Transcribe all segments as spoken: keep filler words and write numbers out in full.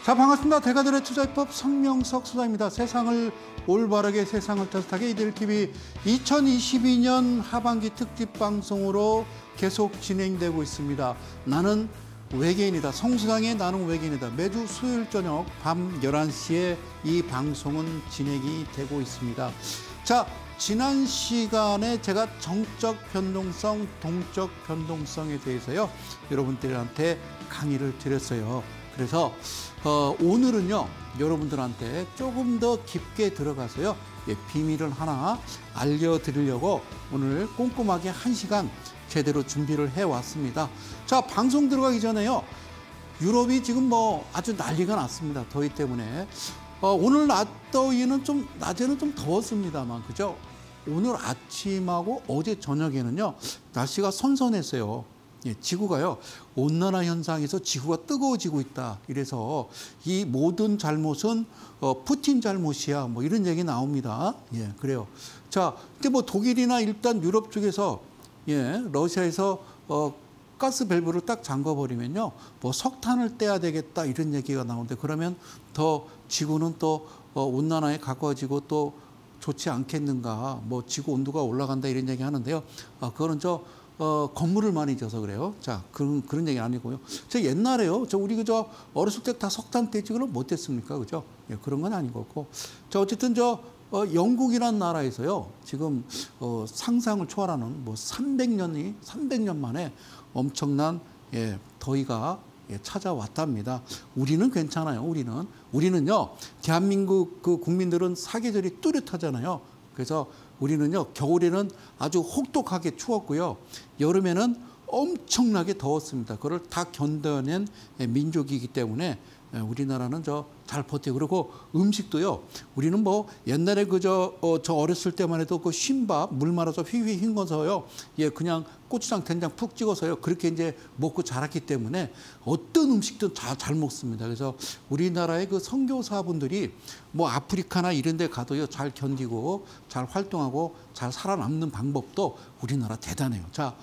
자, 반갑습니다. 대가들의 투자입법 성명석 소장입니다. 세상을 올바르게 세상을 탓하게 이들티비 이천이십이 년 하반기 특집 방송으로 계속 진행되고 있습니다. 나는 외계인이다. 성수당의 나는 외계인이다. 매주 수요일 저녁 밤 열한 시에 이 방송은 진행이 되고 있습니다. 자, 지난 시간에 제가 정적 변동성, 동적 변동성에 대해서요, 여러분들한테 강의를 드렸어요. 그래서 어, 오늘은요, 여러분들한테 조금 더 깊게 들어가서요, 예, 비밀을 하나 알려드리려고 오늘 꼼꼼하게 한 시간 제대로 준비를 해왔습니다. 자, 방송 들어가기 전에요, 유럽이 지금 뭐 아주 난리가 났습니다. 더위 때문에. 어, 오늘 낮 더위는 좀, 낮에는 좀 더웠습니다만, 그죠? 오늘 아침하고 어제 저녁에는요, 날씨가 선선했어요. 예, 지구가요, 온난화 현상에서 지구가 뜨거워지고 있다. 이래서 이 모든 잘못은 어, 푸틴 잘못이야. 뭐 이런 얘기 나옵니다. 예, 그래요. 자, 근데 뭐 독일이나 일단 유럽 쪽에서, 예, 러시아에서 어, 가스 밸브를 딱 잠궈버리면요, 뭐 석탄을 떼야 되겠다. 이런 얘기가 나오는데, 그러면 더 지구는 또 어, 온난화에 가까워지고 또 좋지 않겠는가. 뭐 지구 온도가 올라간다. 이런 얘기 하는데요. 아, 그거는 저 어, 건물을 많이 져서 그래요. 자, 그런, 그런 얘기 아니고요. 저 옛날에요. 저 우리 그저 어렸을 때 다 석탄 떼지 그럼 못했습니까? 그죠? 예, 그런 건 아닌 거고. 자, 어쨌든 저, 어, 영국이라는 나라에서요, 지금, 어, 상상을 초월하는 뭐 삼백 년이, 삼백 년 만에 엄청난, 예, 더위가 예, 찾아왔답니다. 우리는 괜찮아요. 우리는. 우리는요, 대한민국 그 국민들은 사계절이 뚜렷하잖아요. 그래서 우리는요, 겨울에는 아주 혹독하게 추웠고요, 여름에는 엄청나게 더웠습니다. 그걸 다 견뎌낸 민족이기 때문에 우리나라는 저 잘 버텨요. 그리고 음식도요, 우리는 뭐 옛날에 그저 어, 저 어렸을 때만 해도 그 쉰밥 물 말아서 휘휘 헹궈서요, 예, 그냥 고추장 된장 푹 찍어서요, 그렇게 이제 먹고 자랐기 때문에 어떤 음식도 다 잘 먹습니다. 그래서 우리나라의 그 선교사분들이 뭐 아프리카나 이런 데 가도요, 잘 견디고 잘 활동하고 잘 살아남는 방법도 우리나라 대단해요. 자,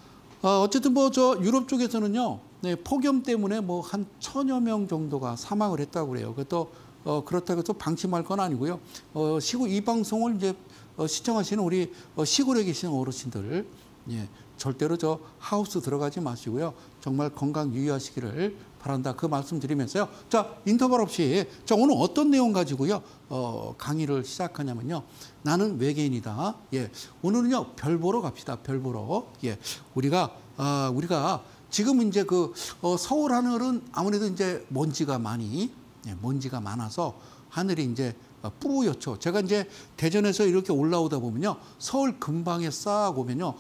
어, 어쨌든 뭐 저 유럽 쪽에서는요, 네, 폭염 때문에 뭐 한 천여 명 정도가 사망을 했다고 그래요. 그것도 어, 그렇다고 해서 방침할 건 아니고요. 어, 시골 이 방송을 이제 어, 시청하시는 우리 어, 시골에 계시는 어르신들, 예, 절대로 저 하우스 들어가지 마시고요. 정말 건강 유의하시기를 바란다. 그 말씀 드리면서요. 자, 인터벌 없이, 자, 오늘 어떤 내용 가지고요, 어, 강의를 시작하냐면요, 나는 외계인이다. 예, 오늘은요, 별 보러 갑시다. 별 보러. 예, 우리가 아, 우리가 지금 이제 그 어, 서울 하늘은 아무래도 이제 먼지가 많이, 예, 먼지가 많아서 하늘이 이제 뿌옇죠. 제가 이제 대전에서 이렇게 올라오다 보면요, 서울 근방에 쌓아 보면요,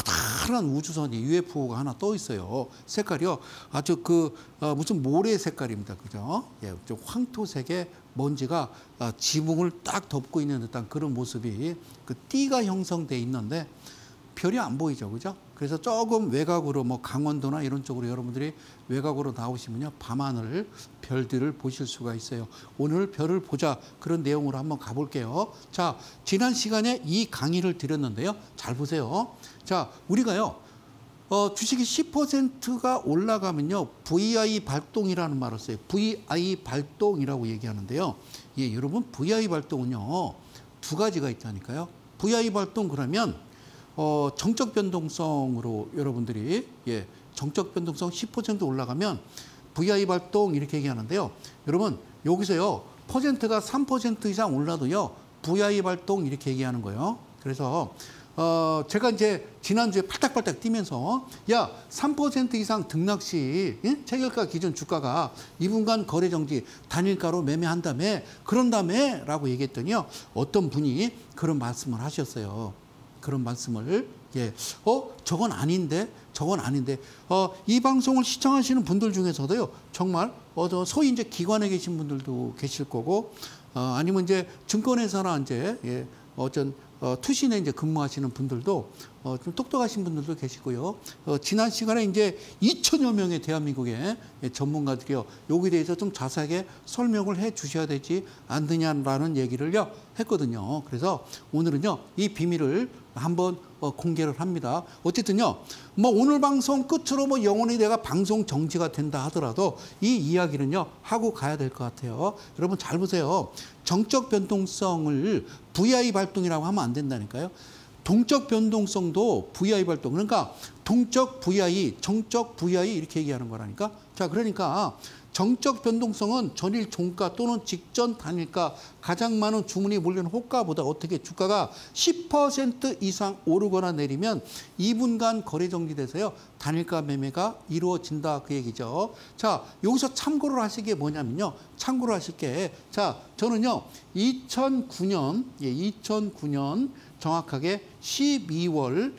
커다란 우주선이 유에프오가 하나 떠 있어요. 색깔이요, 아주 그 어, 무슨 모래 색깔입니다. 그죠? 예, 좀 황토색의 먼지가 어, 지붕을 딱 덮고 있는 듯한 그런 모습이, 그 띠가 형성돼 있는데 별이 안 보이죠. 그죠? 그래서 조금 외곽으로, 뭐 강원도나 이런 쪽으로 여러분들이 외곽으로 나오시면요, 밤하늘 별들을 보실 수가 있어요. 오늘 별을 보자, 그런 내용으로 한번 가볼게요. 자, 지난 시간에 이 강의를 드렸는데요, 잘 보세요. 자, 우리가요, 어, 주식이 십 퍼센트가 올라가면요, 브이아이 발동이라는 말을 써요. 브이아이 발동이라고 얘기하는데요. 예, 여러분, 브이아이 발동은요, 두 가지가 있다니까요. 브이아이 발동 그러면 어, 정적 변동성으로 여러분들이, 예, 정적 변동성 십 퍼센트 올라가면 브이아이 발동 이렇게 얘기하는데요. 여러분, 여기서요, 퍼센트가 삼 퍼센트 이상 올라도요, 브이아이 발동 이렇게 얘기하는 거예요. 그래서 어, 제가 이제 지난주에 팔딱팔딱 뛰면서, 야, 삼 퍼센트 이상 등락 시, 예? 체결가 기준 주가가 이 분간 거래 정지, 단일가로 매매한다며, 그런다며 라고 얘기했더니요, 어떤 분이 그런 말씀을 하셨어요. 그런 말씀을, 예, 어, 저건 아닌데, 저건 아닌데, 어, 이 방송을 시청하시는 분들 중에서도요, 정말, 어, 저 소위 이제 기관에 계신 분들도 계실 거고, 어, 아니면 이제 증권회사나 이제, 예, 어쩐, 어, 투신에 이제 근무하시는 분들도, 어, 좀 똑똑하신 분들도 계시고요. 어, 지난 시간에 이제 이천여 명의 대한민국의 전문가들이요, 여기에 대해서 좀 자세하게 설명을 해 주셔야 되지 않느냐라는 얘기를요, 했거든요. 그래서 오늘은요, 이 비밀을 한번 어, 공개를 합니다. 어쨌든요, 뭐 오늘 방송 끝으로 뭐 영원히 내가 방송 정지가 된다 하더라도 이 이야기는요 하고 가야 될 것 같아요. 여러분 잘 보세요. 정적 변동성을 브이아이 발동이라고 하면 안 된다니까요. 동적 변동성도 브이아이 발동. 그러니까 동적 브이아이, 정적 브이아이 이렇게 얘기하는 거라니까. 자, 그러니까 정적 변동성은 전일 종가 또는 직전 단일가 가장 많은 주문이 몰리는 호가보다 어떻게 주가가 십 퍼센트 이상 오르거나 내리면 이 분간 거래 정지돼서요 단일가 매매가 이루어진다 그 얘기죠. 자, 여기서 참고를 하실 게 뭐냐면요. 참고를 하실 게, 자, 저는요 이천구 년, 예, 이천구 년 정확하게 십이월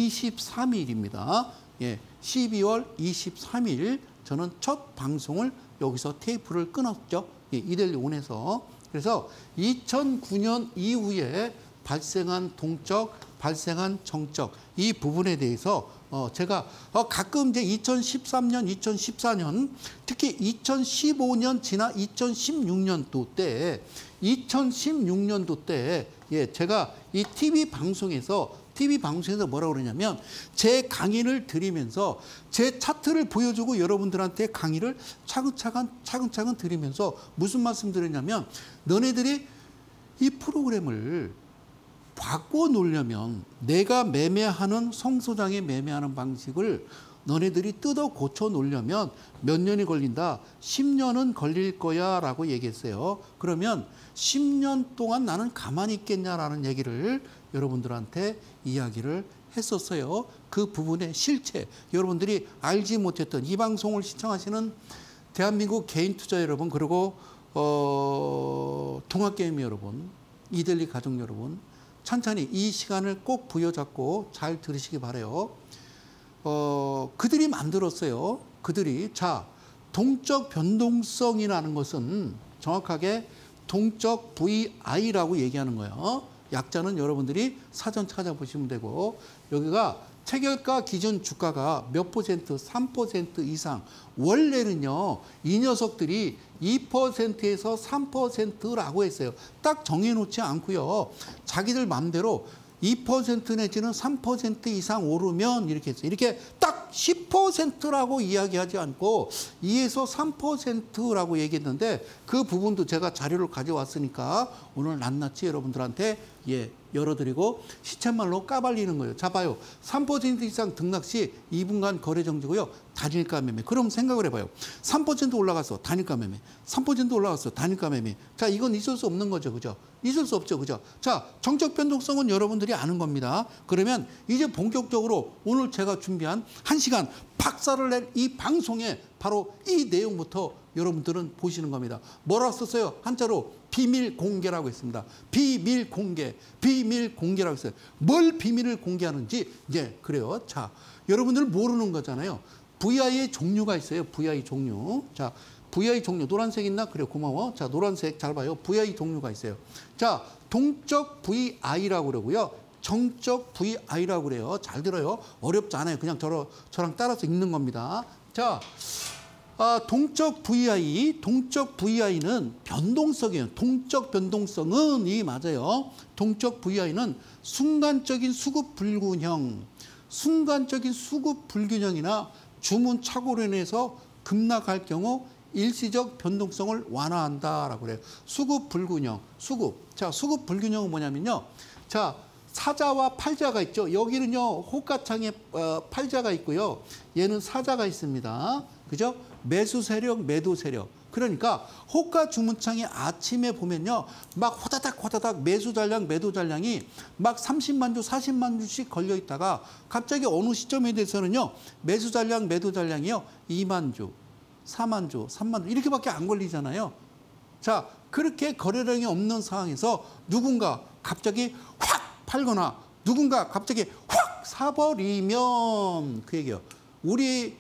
이십삼일입니다. 예, 십이월 이십삼일 저는 첫 방송을 여기서 테이프를 끊었죠. 예, 이데일리온에서. 그래서 이천구 년 이후에 발생한 동적, 발생한 정적 이 부분에 대해서 어, 제가 어, 가끔 이제 이천십삼 년, 이천십사 년, 특히 이천십오 년 지나 이천십육 년도 때, 이천십육 년도 때, 예, 제가 이 티비 방송에서 티비 방송에서 뭐라고 그러냐면 제 강의를 드리면서 제 차트를 보여주고 여러분들한테 강의를 차근차근 차근차근 드리면서 무슨 말씀 드렸냐면 너네들이 이 프로그램을 바꿔 놓으려면 내가 매매하는 성 소장이 매매하는 방식을 너네들이 뜯어 고쳐 놓으려면 몇 년이 걸린다? 십 년은 걸릴 거야 라고 얘기했어요. 그러면 십 년 동안 나는 가만히 있겠냐라는 얘기를 여러분들한테 이야기를 했었어요. 그 부분의 실체, 여러분들이 알지 못했던 이 방송을 시청하시는 대한민국 개인 투자 여러분, 그리고 어, 통합게임 여러분, 이데일리 가족 여러분, 천천히 이 시간을 꼭 부여잡고 잘 들으시기 바라요. 어, 그들이 만들었어요. 그들이. 자, 동적 변동성이라는 것은 정확하게 동적 브이아이라고 얘기하는 거예요. 약자는 여러분들이 사전 찾아보시면 되고, 여기가 체결가 기준 주가가 몇 퍼센트, 삼 퍼센트 이상. 원래는요, 이 녀석들이 이 퍼센트에서 삼 퍼센트라고 했어요. 딱 정해놓지 않고요. 자기들 마음대로 이 퍼센트 내지는 삼 퍼센트 이상 오르면 이렇게 했어요. 이렇게 딱 십 퍼센트라고 이야기하지 않고 이에서 삼 퍼센트라고 얘기했는데 그 부분도 제가 자료를 가져왔으니까 오늘 낱낱이 여러분들한테 예, 열어드리고 시쳇말로 까발리는 거예요. 자, 봐요. 삼 퍼센트 이상 등락 시 이 분간 거래 정지고요. 단일가 매매. 그럼 생각을 해봐요. 삼 퍼센트 올라갔어. 단일가 매매. 삼 퍼센트 올라갔어. 단일가 매매. 자, 이건 있을 수 없는 거죠. 그죠? 있을 수 없죠. 그죠? 자, 정적 변동성은 여러분들이 아는 겁니다. 그러면 이제 본격적으로 오늘 제가 준비한 한 시간 박살을 낼 이 방송에 바로 이 내용부터 여러분들은 보시는 겁니다. 뭐라고 썼어요? 한자로 비밀 공개라고 했습니다. 비밀 공개, 비밀 공개라고 했어요. 뭘 비밀을 공개하는지 이제 그래요. 자, 여러분들 모르는 거잖아요. 브이아이의 종류가 있어요. 브이아이 종류. 자, 브이아이 종류 노란색 있나? 그래, 고마워. 자, 노란색 잘 봐요. 브이아이 종류가 있어요. 자, 동적 브이아이라고 그러고요. 정적 브이아이라고 그래요. 잘 들어요. 어렵지 않아요. 그냥 저러, 저랑 따라서 읽는 겁니다. 자, 아, 동적 브이아이, 동적 브이아이는 변동성이에요. 동적 변동성은 이 맞아요. 동적 브이아이는 순간적인 수급 불균형, 순간적인 수급 불균형이나 주문 착오로 인해서 급락할 경우 일시적 변동성을 완화한다라고 그래요. 수급 불균형, 수급. 자, 수급 불균형은 뭐냐면요. 자, 사자와 팔자가 있죠. 여기는요, 호가창에 어, 팔자가 있고요. 얘는 사자가 있습니다. 그죠? 매수 세력, 매도 세력. 그러니까 호가 주문창에 아침에 보면요. 막 호다닥 호다닥 매수 잔량, 매도 잔량이 막 삼십만 주, 사십만 주씩 걸려 있다가 갑자기 어느 시점에 대해서는요. 매수 잔량, 매도 잔량이요. 이만 주, 사만 주, 삼만 주 이렇게밖에 안 걸리잖아요. 자, 그렇게 거래량이 없는 상황에서 누군가 갑자기 확 팔거나 누군가 갑자기 확 사버리면 그 얘기예요. 우리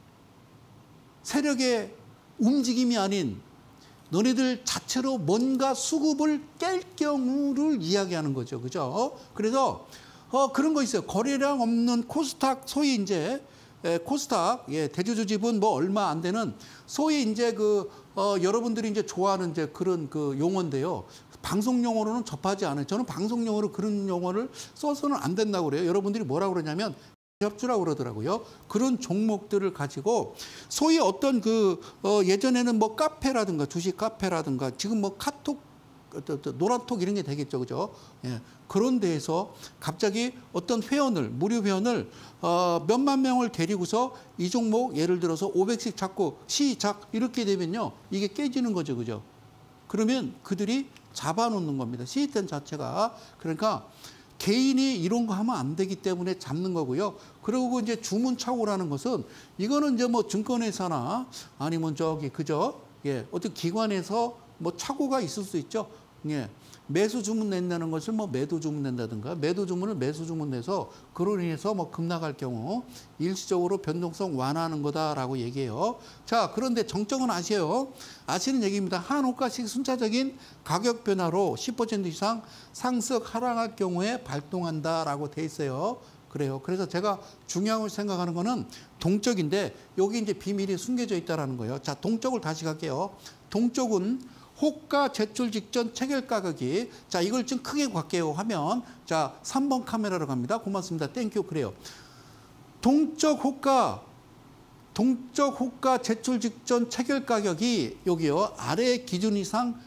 세력의 움직임이 아닌 너네들 자체로 뭔가 수급을 깰 경우를 이야기하는 거죠. 그죠? 그래서 어, 그런 거 있어요. 거래량 없는 코스닥, 소위 이제 에, 코스닥 예, 대주주집은 뭐 얼마 안 되는 소위 이제 그 어, 여러분들이 이제 좋아하는 이제 그런 그 용어인데요. 방송 용어로는 접하지 않아요. 저는 방송 용어로 그런 용어를 써서는 안 된다고 그래요. 여러분들이 뭐라고 그러냐면 협주라고 그러더라고요. 그런 종목들을 가지고 소위 어떤 그 어, 예전에는 뭐 카페라든가 주식 카페라든가 지금 뭐 카톡 노란톡 이런 게 되겠죠, 그죠? 예. 그런 데에서 갑자기 어떤 회원을 무료 회원을 어, 몇만 명을 데리고서 이 종목 예를 들어서 오백씩 잡고 시작 이렇게 되면요 이게 깨지는 거죠, 그죠? 그러면 그들이 잡아놓는 겁니다. 시스템 자체가. 그러니까 개인이 이런 거 하면 안 되기 때문에 잡는 거고요. 그리고 이제 주문착오라는 것은 이거는 이제 뭐 증권회사나 아니면 저기 그죠? 예, 어떤 기관에서 뭐 착오가 있을 수 있죠. 예. 매수 주문 낸다는 것을 뭐 매도 주문 낸다든가 매도 주문을 매수 주문 내서 그로 인해서 뭐 급락할 경우 일시적으로 변동성 완화하는 거다라고 얘기해요. 자, 그런데 정적은 아세요. 아시는 얘기입니다. 한호가씩 순차적인 가격 변화로 십 퍼센트 이상 상승 하락할 경우에 발동한다라고 돼 있어요. 그래요. 그래서 제가 중요하고 생각하는 거는 동적인데 여기 이제 비밀이 숨겨져 있다라는 거예요. 자, 동적을 다시 갈게요. 동적은 호가 제출 직전 체결 가격이 자 이걸 좀 크게 갈게요 하면 자 삼 번 카메라로 갑니다. 고맙습니다. 땡큐. 그래요. 동적 호가 동적 호가 제출 직전 체결 가격이 여기요 아래 기준 이상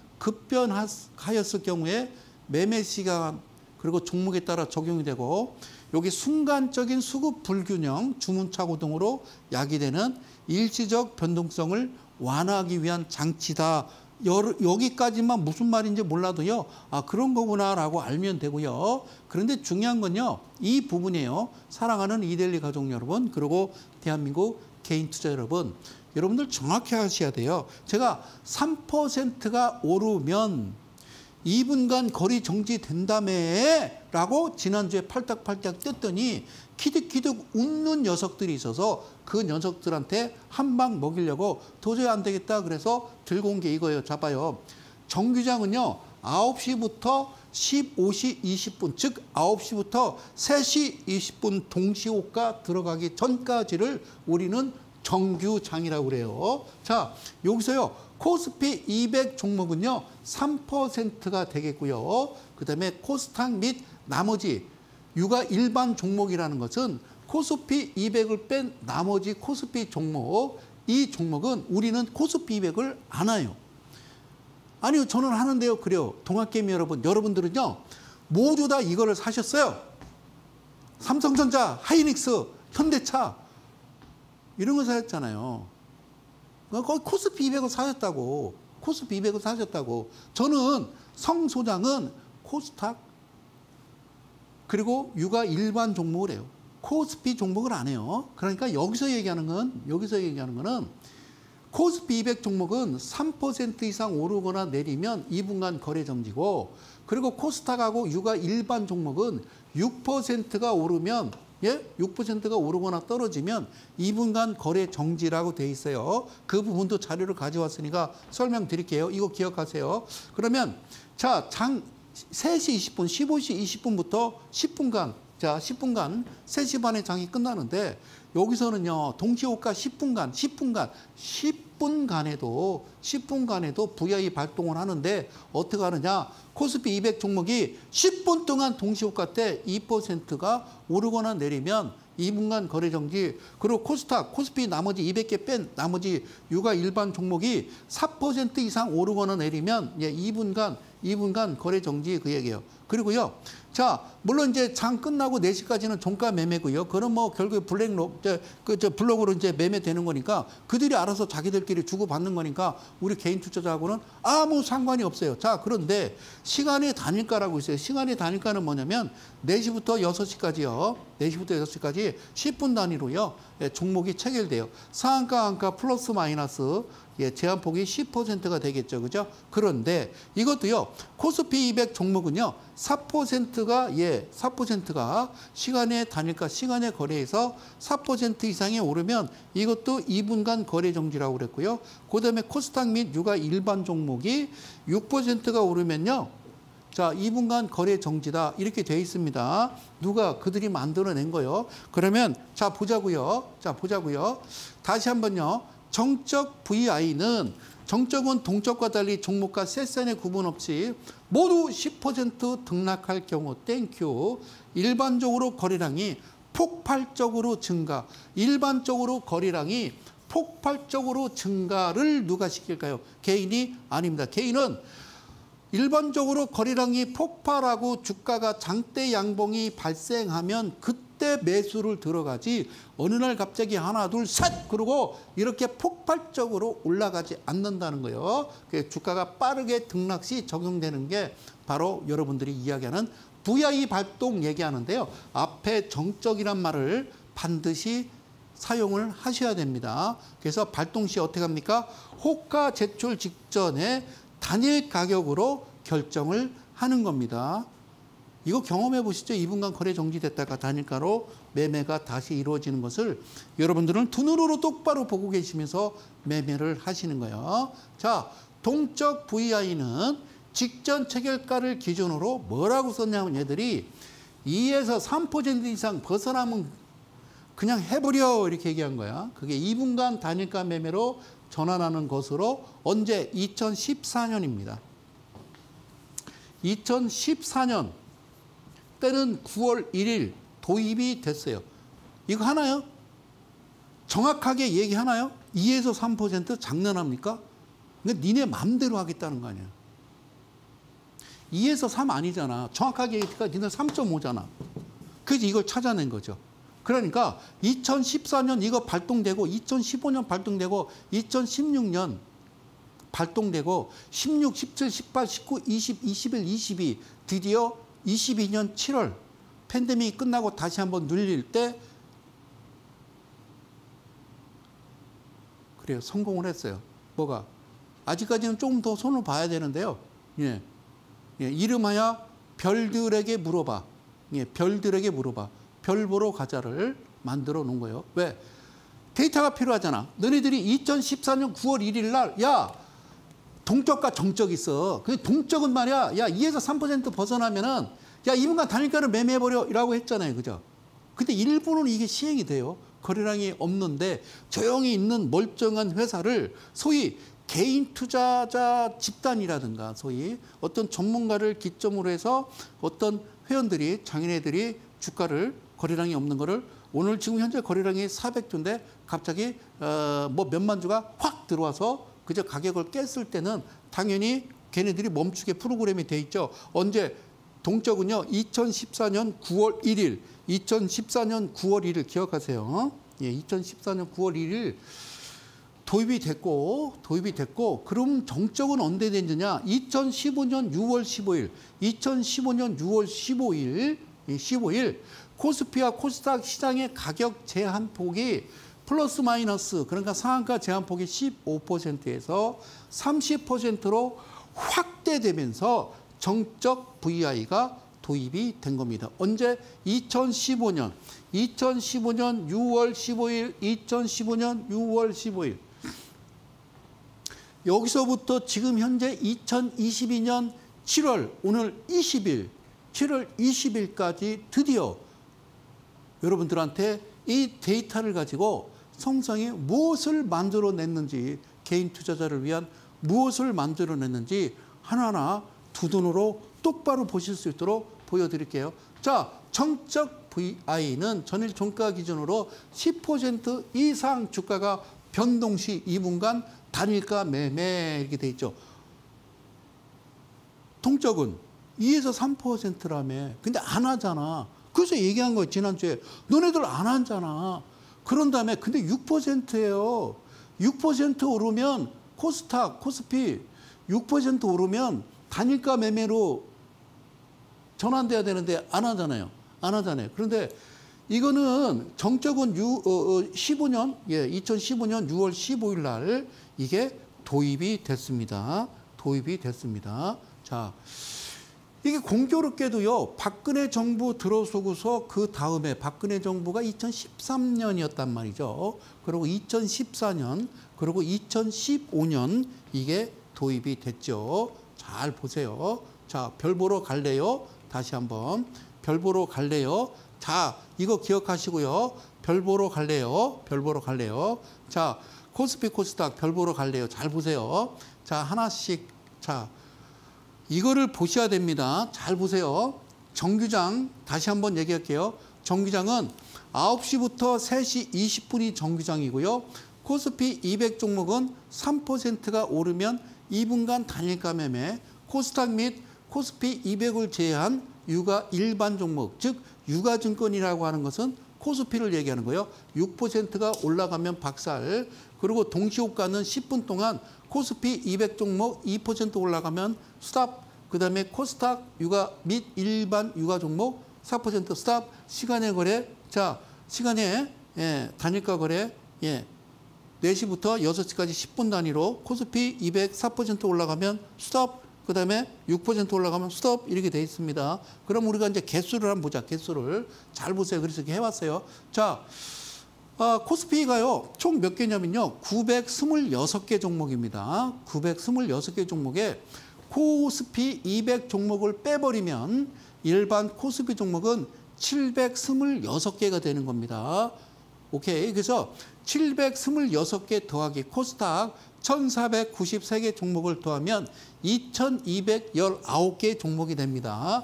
급변하였을 경우에 매매 시간 그리고 종목에 따라 적용이 되고 여기 순간적인 수급 불균형 주문착오 등으로 야기되는 일시적 변동성을 완화하기 위한 장치다. 여기까지만 무슨 말인지 몰라도요. 아 그런 거구나라고 알면 되고요. 그런데 중요한 건요. 이 부분이에요. 사랑하는 이데일리 가족 여러분 그리고 대한민국 개인 투자 여러분. 여러분들 정확히 하셔야 돼요. 제가 삼 퍼센트가 오르면 이 분간 거리 정지된다며 라고 지난주에 팔딱팔딱 떴더니 키득키득 웃는 녀석들이 있어서 그 녀석들한테 한 방 먹이려고 도저히 안 되겠다 그래서 들고 온 게 이거예요. 잡아요. 정규장은요. 아홉 시부터 십오 시 이십 분 즉 아홉 시부터 세 시 이십 분 동시호가 들어가기 전까지를 우리는 정규장이라고 그래요. 자 여기서요. 코스피 이백 종목은요. 삼 퍼센트가 되겠고요. 그다음에 코스닥 및 나머지 유가 일반 종목이라는 것은 코스피 이백을 뺀 나머지 코스피 종목 이 종목은 우리는 코스피 이백을 안 해요. 아니요. 저는 하는데요. 그래요. 동학개미 여러분. 여러분들은요. 모두 다 이거를 사셨어요. 삼성전자, 하이닉스, 현대차 이런 거 사셨잖아요. 거의 코스피 이백을 사셨다고. 코스피 이백을 사셨다고. 저는 성 소장은 코스닥 그리고 유가 일반 종목을 해요. 코스피 종목을 안 해요. 그러니까 여기서 얘기하는 건 여기서 얘기하는 거는 코스피 이백 종목은 삼 퍼센트 이상 오르거나 내리면 이 분간 거래 정지고 그리고 코스닥하고 유가 일반 종목은 육 퍼센트가 오르면 예? 육 퍼센트가 오르거나 떨어지면 이 분간 거래 정지라고 돼 있어요. 그 부분도 자료를 가져왔으니까 설명드릴게요. 이거 기억하세요. 그러면 자, 장 세 시 이십 분, 십오 시 이십 분부터 십 분간 자, 십 분간 세 시 반에 장이 끝나는데 여기서는요. 동시호가 십 분간, 십 분간, 십 분간에도 십 분간에도 브이아이 발동을 하는데 어떻게 하느냐? 코스피 이백 종목이 십 분 동안 동시호가 때 이 퍼센트가 오르거나 내리면 이 분간 거래 정지 그리고 코스닥, 코스피 나머지 이백 개 뺀 나머지 유가 일반 종목이 사 퍼센트 이상 오르거나 내리면 예, 이 분간 이 분간 거래 정지 그 얘기예요. 그리고요. 자, 물론 이제 장 끝나고 네 시까지는 종가 매매고요. 그건 뭐 결국에 블랙록 그 저 블록으로 이제 매매되는 거니까 그들이 알아서 자기들끼리 주고받는 거니까 우리 개인 투자자하고는 아무 상관이 없어요. 자, 그런데 시간의 단일가라고 있어요. 시간의 단일가는 뭐냐면 네 시부터 여섯 시까지요. 네 시부터 여섯 시까지 십 분 단위로요. 예, 종목이 체결돼요. 상한가, 한가 플러스 마이너스 예, 제한폭이 십 퍼센트가 되겠죠. 그죠? 그런데 이것도요. 코스피 이백 종목은요. 사 퍼센트가 예, 사 퍼센트가 시간의 단일가, 시간의 거래에서 사 퍼센트 이상이 오르면 이것도 이 분간 거래 정지라고 그랬고요. 그다음에 코스닥 및 유가 일반 종목이 육 퍼센트가 오르면요. 자, 이 분간 거래 정지다. 이렇게 돼 있습니다. 누가? 그들이 만들어낸 거요. 그러면 자, 보자고요. 자, 보자고요. 다시 한번요. 정적 브이아이는 정적은 동적과 달리 종목과 세션의 구분 없이 모두 십 퍼센트 등락할 경우 땡큐. 일반적으로 거래량이 폭발적으로 증가. 일반적으로 거래량이 폭발적으로 증가를 누가 시킬까요? 개인이 아닙니다. 개인은 일반적으로 거래량이 폭발하고 주가가 장대 양봉이 발생하면 그때 매수를 들어가지 어느 날 갑자기 하나 둘 셋 그러고 이렇게 폭발적으로 올라가지 않는다는 거예요. 주가가 빠르게 등락 시 적용되는 게 바로 여러분들이 이야기하는 브이아이 발동 얘기하는데요. 앞에 정적이란 말을 반드시 사용을 하셔야 됩니다. 그래서 발동 시 어떻게 합니까? 호가 제출 직전에 단일 가격으로 결정을 하는 겁니다. 이거 경험해 보시죠. 이 분간 거래 정지됐다가 단일가로 매매가 다시 이루어지는 것을 여러분들은 두 눈으로 똑바로 보고 계시면서 매매를 하시는 거예요. 자, 동적 브이아이는 직전 체결가를 기준으로 뭐라고 썼냐면 얘들이 이에서 삼 퍼센트 이상 벗어나면 그냥 해버려 이렇게 얘기한 거야. 그게 이 분간 단일가 매매로 전환하는 것으로 언제? 이천십사 년입니다. 이천십사 년 때는 구월 일일 도입이 됐어요. 이거 하나요? 정확하게 얘기하나요? 이에서 삼 퍼센트 장난합니까? 근데 니네 맘대로 하겠다는 거 아니야. 이에서 삼 아니잖아. 정확하게 얘기하니까 니네 삼 점 오잖아. 그래서 이걸 찾아낸 거죠. 그러니까 이천십사 년 이거 발동되고 이천십오 년 발동되고 이천십육 년 발동되고 십육, 십칠, 십팔, 십구, 이십, 이십일, 이십이 드디어 이십이 년 칠월 팬데믹이 끝나고 다시 한번 눌릴 때 그래요. 성공을 했어요. 뭐가? 아직까지는 조금 더 손을 봐야 되는데요. 예. 예. 이름하여 별들에게 물어봐. 예. 별들에게 물어봐. 별 보러 가자를 만들어 놓은 거예요. 왜? 데이터가 필요하잖아. 너희들이 이천십사 년 구월 일일 날, 야, 동적과 정적 있어. 그 동적은 말이야, 야, 이에서 삼 퍼센트 벗어나면은, 야, 이 분간 단일가를 매매해버려. 라고 했잖아요. 그죠? 근데 일부는 이게 시행이 돼요. 거래량이 없는데 조용히 있는 멀쩡한 회사를 소위 개인 투자자 집단이라든가 소위 어떤 전문가를 기점으로 해서 어떤 회원들이, 장인애들이 주가를 거래량이 없는 거를 오늘 지금 현재 거래량이 사백 주인데 갑자기 어 뭐 몇만 주가 확 들어와서 그저 가격을 깼을 때는 당연히 걔네들이 멈추게 프로그램이 돼 있죠. 언제? 동적은요. 이천십사 년 구월 일일. 이천십사 년 구월 일일 기억하세요. 예, 이천십사 년 구월 일일 도입이 됐고 도입이 됐고 그럼 정적은 언제 됐느냐? 이천십오 년 유월 십오일. 이천십오 년 유월 십오일. 십오일 코스피와 코스닥 시장의 가격 제한폭이 플러스 마이너스 그러니까 상한가 제한폭이 십오 퍼센트에서 삼십 퍼센트로 확대되면서 정적 브이아이가 도입이 된 겁니다. 언제? 이천십오 년. 이천십오 년 유월 십오일. 이천십오 년 유월 십오일. 여기서부터 지금 현재 이천이십이 년 칠월 오늘 이십일. 칠월 이십일까지 드디어 여러분들한테 이 데이터를 가지고 성성이 무엇을 만들어냈는지 개인 투자자를 위한 무엇을 만들어냈는지 하나하나 두 눈으로 똑바로 보실 수 있도록 보여드릴게요. 자, 정적 브이아이는 전일 종가 기준으로 십 퍼센트 이상 주가가 변동 시 이 분간 단일가 매매 이렇게 돼 있죠. 동적은 이에서 삼 퍼센트라며. 근데 안 하잖아. 그래서 얘기한 거예요. 지난주에. 너네들 안 하잖아. 그런 다음에 근데 육 퍼센트예요. 육 퍼센트 오르면 코스닥, 코스피 육 퍼센트 오르면 단일가 매매로 전환돼야 되는데 안 하잖아요. 안 하잖아요. 그런데 이거는 정적은 유, 어, 어, 십오 년, 예, 이천십오 년 유월 십오일 날 이게 도입이 됐습니다. 도입이 됐습니다. 자. 이게 공교롭게도요, 박근혜 정부 들어서고서 그 다음에 박근혜 정부가 이천십삼 년이었단 말이죠. 그리고 이천십사 년, 그리고 이천십오 년 이게 도입이 됐죠. 잘 보세요. 자, 별 보러 갈래요? 다시 한번. 별 보러 갈래요? 자, 이거 기억하시고요. 별 보러 갈래요? 별 보러 갈래요? 자, 코스피 코스닥 별 보러 갈래요? 잘 보세요. 자, 하나씩. 자, 이거를 보셔야 됩니다. 잘 보세요. 정규장 다시 한번 얘기할게요. 정규장은 아홉 시부터 세 시 이십 분이 정규장이고요. 코스피 이백 종목은 삼 퍼센트가 오르면 이 분간 단일가 매매, 코스닥 및 코스피 이백을 제외한 유가 일반 종목, 즉 유가증권이라고 하는 것은 코스피를 얘기하는 거예요. 육 퍼센트가 올라가면 박살, 그리고 동시호가는 십 분 동안 코스피 이백 종목 이 퍼센트 올라가면 스탑, 그 다음에 코스닥 유가 및 일반 유가 종목 사 퍼센트 스탑, 시간의 거래, 자, 시간에 예, 단일가 거래, 예, 네 시부터 여섯 시까지 십 분 단위로 코스피 이백 사 퍼센트 올라가면 스톱, 그 다음에 육 퍼센트 올라가면 스톱, 이렇게 돼 있습니다. 그럼 우리가 이제 개수를 한번 보자. 개수를 잘 보세요. 그래서 이렇게 해봤어요. 자, 어, 코스피가요 총 몇 개냐면요 구백이십육 개 종목입니다. 구백이십육 개 종목에 코스피 이백 종목을 빼버리면 일반 코스피 종목은 칠백이십육 개가 되는 겁니다. 오케이. 그래서 칠백이십육 개 더하기 코스닥 천사백구십삼 개 종목을 더하면 이천이백십구 개 종목이 됩니다.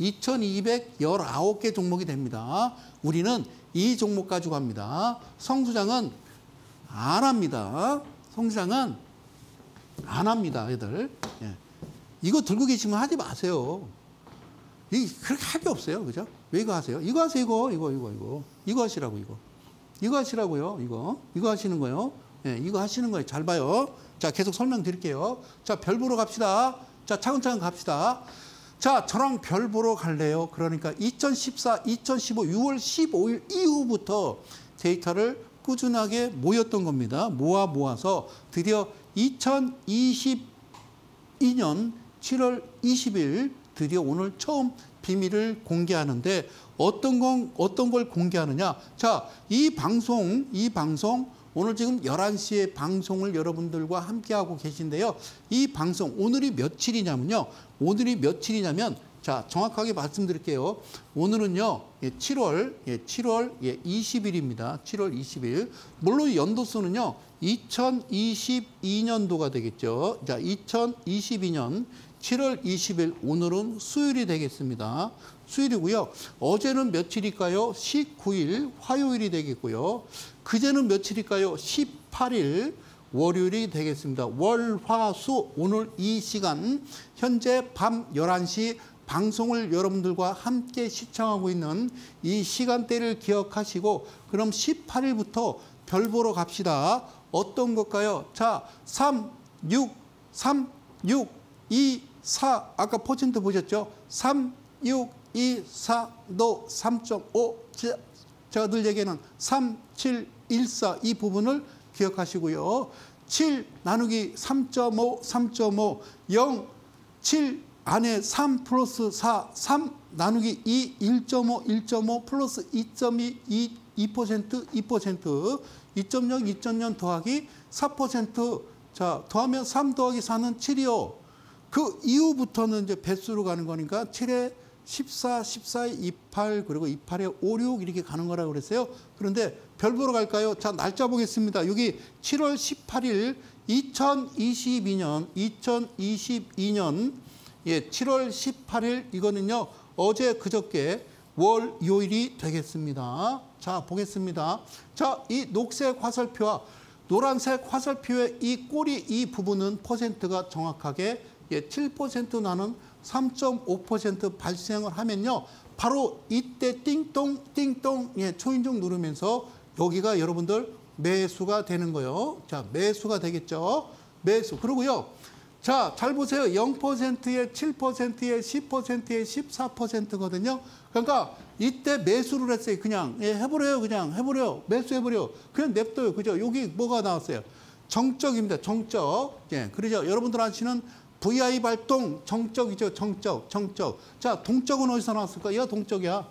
이천이백십구 개 종목이 됩니다. 우리는 이 종목 가지고 합니다. 성수장은 안 합니다. 성수장은 안 합니다, 애들. 예. 이거 들고 계시면 하지 마세요. 이 그렇게 할 게 없어요, 그죠? 왜 이거 하세요? 이거 하세요, 이거, 이거, 이거, 이거, 이거 하시라고, 이거. 이거 하시라고요, 이거. 이거 하시는 거예요. 예, 이거 하시는 거예요. 잘 봐요. 자, 계속 설명드릴게요. 자, 별 보러 갑시다. 자, 차근차근 갑시다. 자, 저랑 별 보러 갈래요. 그러니까 이천십사, 이천십오, 유월 십오일 이후부터 데이터를 꾸준하게 모였던 겁니다. 모아 모아서 드디어 이천이십이 년 칠월 이십일 드디어 오늘 처음 비밀을 공개하는데 어떤 건 어떤 걸 공개하느냐? 자, 이 방송, 이 방송 오늘 지금 열한 시에 방송을 여러분들과 함께 하고 계신데요. 이 방송 오늘이 며칠이냐면요. 오늘이 며칠이냐면 자, 정확하게 말씀드릴게요. 오늘은요. 예, 칠월 예, 칠월 예, 이십 일입니다. 칠월 이십 일. 물론 연도수는요. 이천이십이 년도가 되겠죠. 자, 이천이십이 년 칠월 이십 일 오늘은 수요일이 되겠습니다. 수요일이고요. 어제는 며칠일까요? 십구 일 화요일이 되겠고요. 그제는 며칠일까요? 십팔 일 월요일이 되겠습니다. 월, 화, 수 오늘 이 시간 현재 밤 열한 시 방송을 여러분들과 함께 시청하고 있는 이 시간대를 기억하시고 그럼 십팔 일부터 별 보러 갑시다. 어떤 것일까요? 자, 삼, 육, 삼, 육, 이, 사 아까 퍼센트 보셨죠? 삼, 육, 이, 사, 도 삼 점 오 제가 늘 얘기하는 삼, 칠, 일, 사 이 부분을 기억하시고요. 칠 나누기 삼 점 오, 삼 점 오, 영, 칠 안에 삼 플러스 사, 삼 나누기 이, 일 점 오, 일 점 오 플러스 이 점 이, 이, 이 퍼센트, 이 퍼센트, 이 점 영, 이 점 영 더하기 사 퍼센트, 자, 더하면 삼 더하기 사는 칠이요. 그 이후부터는 이제 배수로 가는 거니까 칠에 십사, 십사에 이십팔, 그리고 이십팔에 오십육 이렇게 가는 거라고 그랬어요. 그런데 별 보러 갈까요? 자, 날짜 보겠습니다. 여기 칠월 십팔 일 이천이십이 년, 이천이십이 년 예, 칠월 십팔 일 이거는요. 어제 그저께 월 요일이 되겠습니다. 자, 보겠습니다. 자, 이 녹색 화살표와 노란색 화살표의 이 꼬리 이 부분은 퍼센트가 정확하게 예, 칠 퍼센트 나는 삼 점 오 퍼센트 발생을 하면요. 바로 이때 띵동 띵동 예, 초인종 누르면서 여기가 여러분들 매수가 되는 거예요. 자, 매수가 되겠죠. 매수. 그리고요. 자, 잘 보세요. 영 퍼센트에 칠 퍼센트에 십 퍼센트에 십사 퍼센트거든요. 그러니까 이때 매수를 했어요. 그냥 예, 해버려요. 그냥 해버려요. 매수해버려요. 그냥 냅둬요. 그죠? 여기 뭐가 나왔어요? 정적입니다. 정적. 예, 그러죠. 여러분들 아시는 브이아이 발동 정적이죠. 정적, 정적. 자, 동적은 어디서 나왔을까? 얘가 동적이야.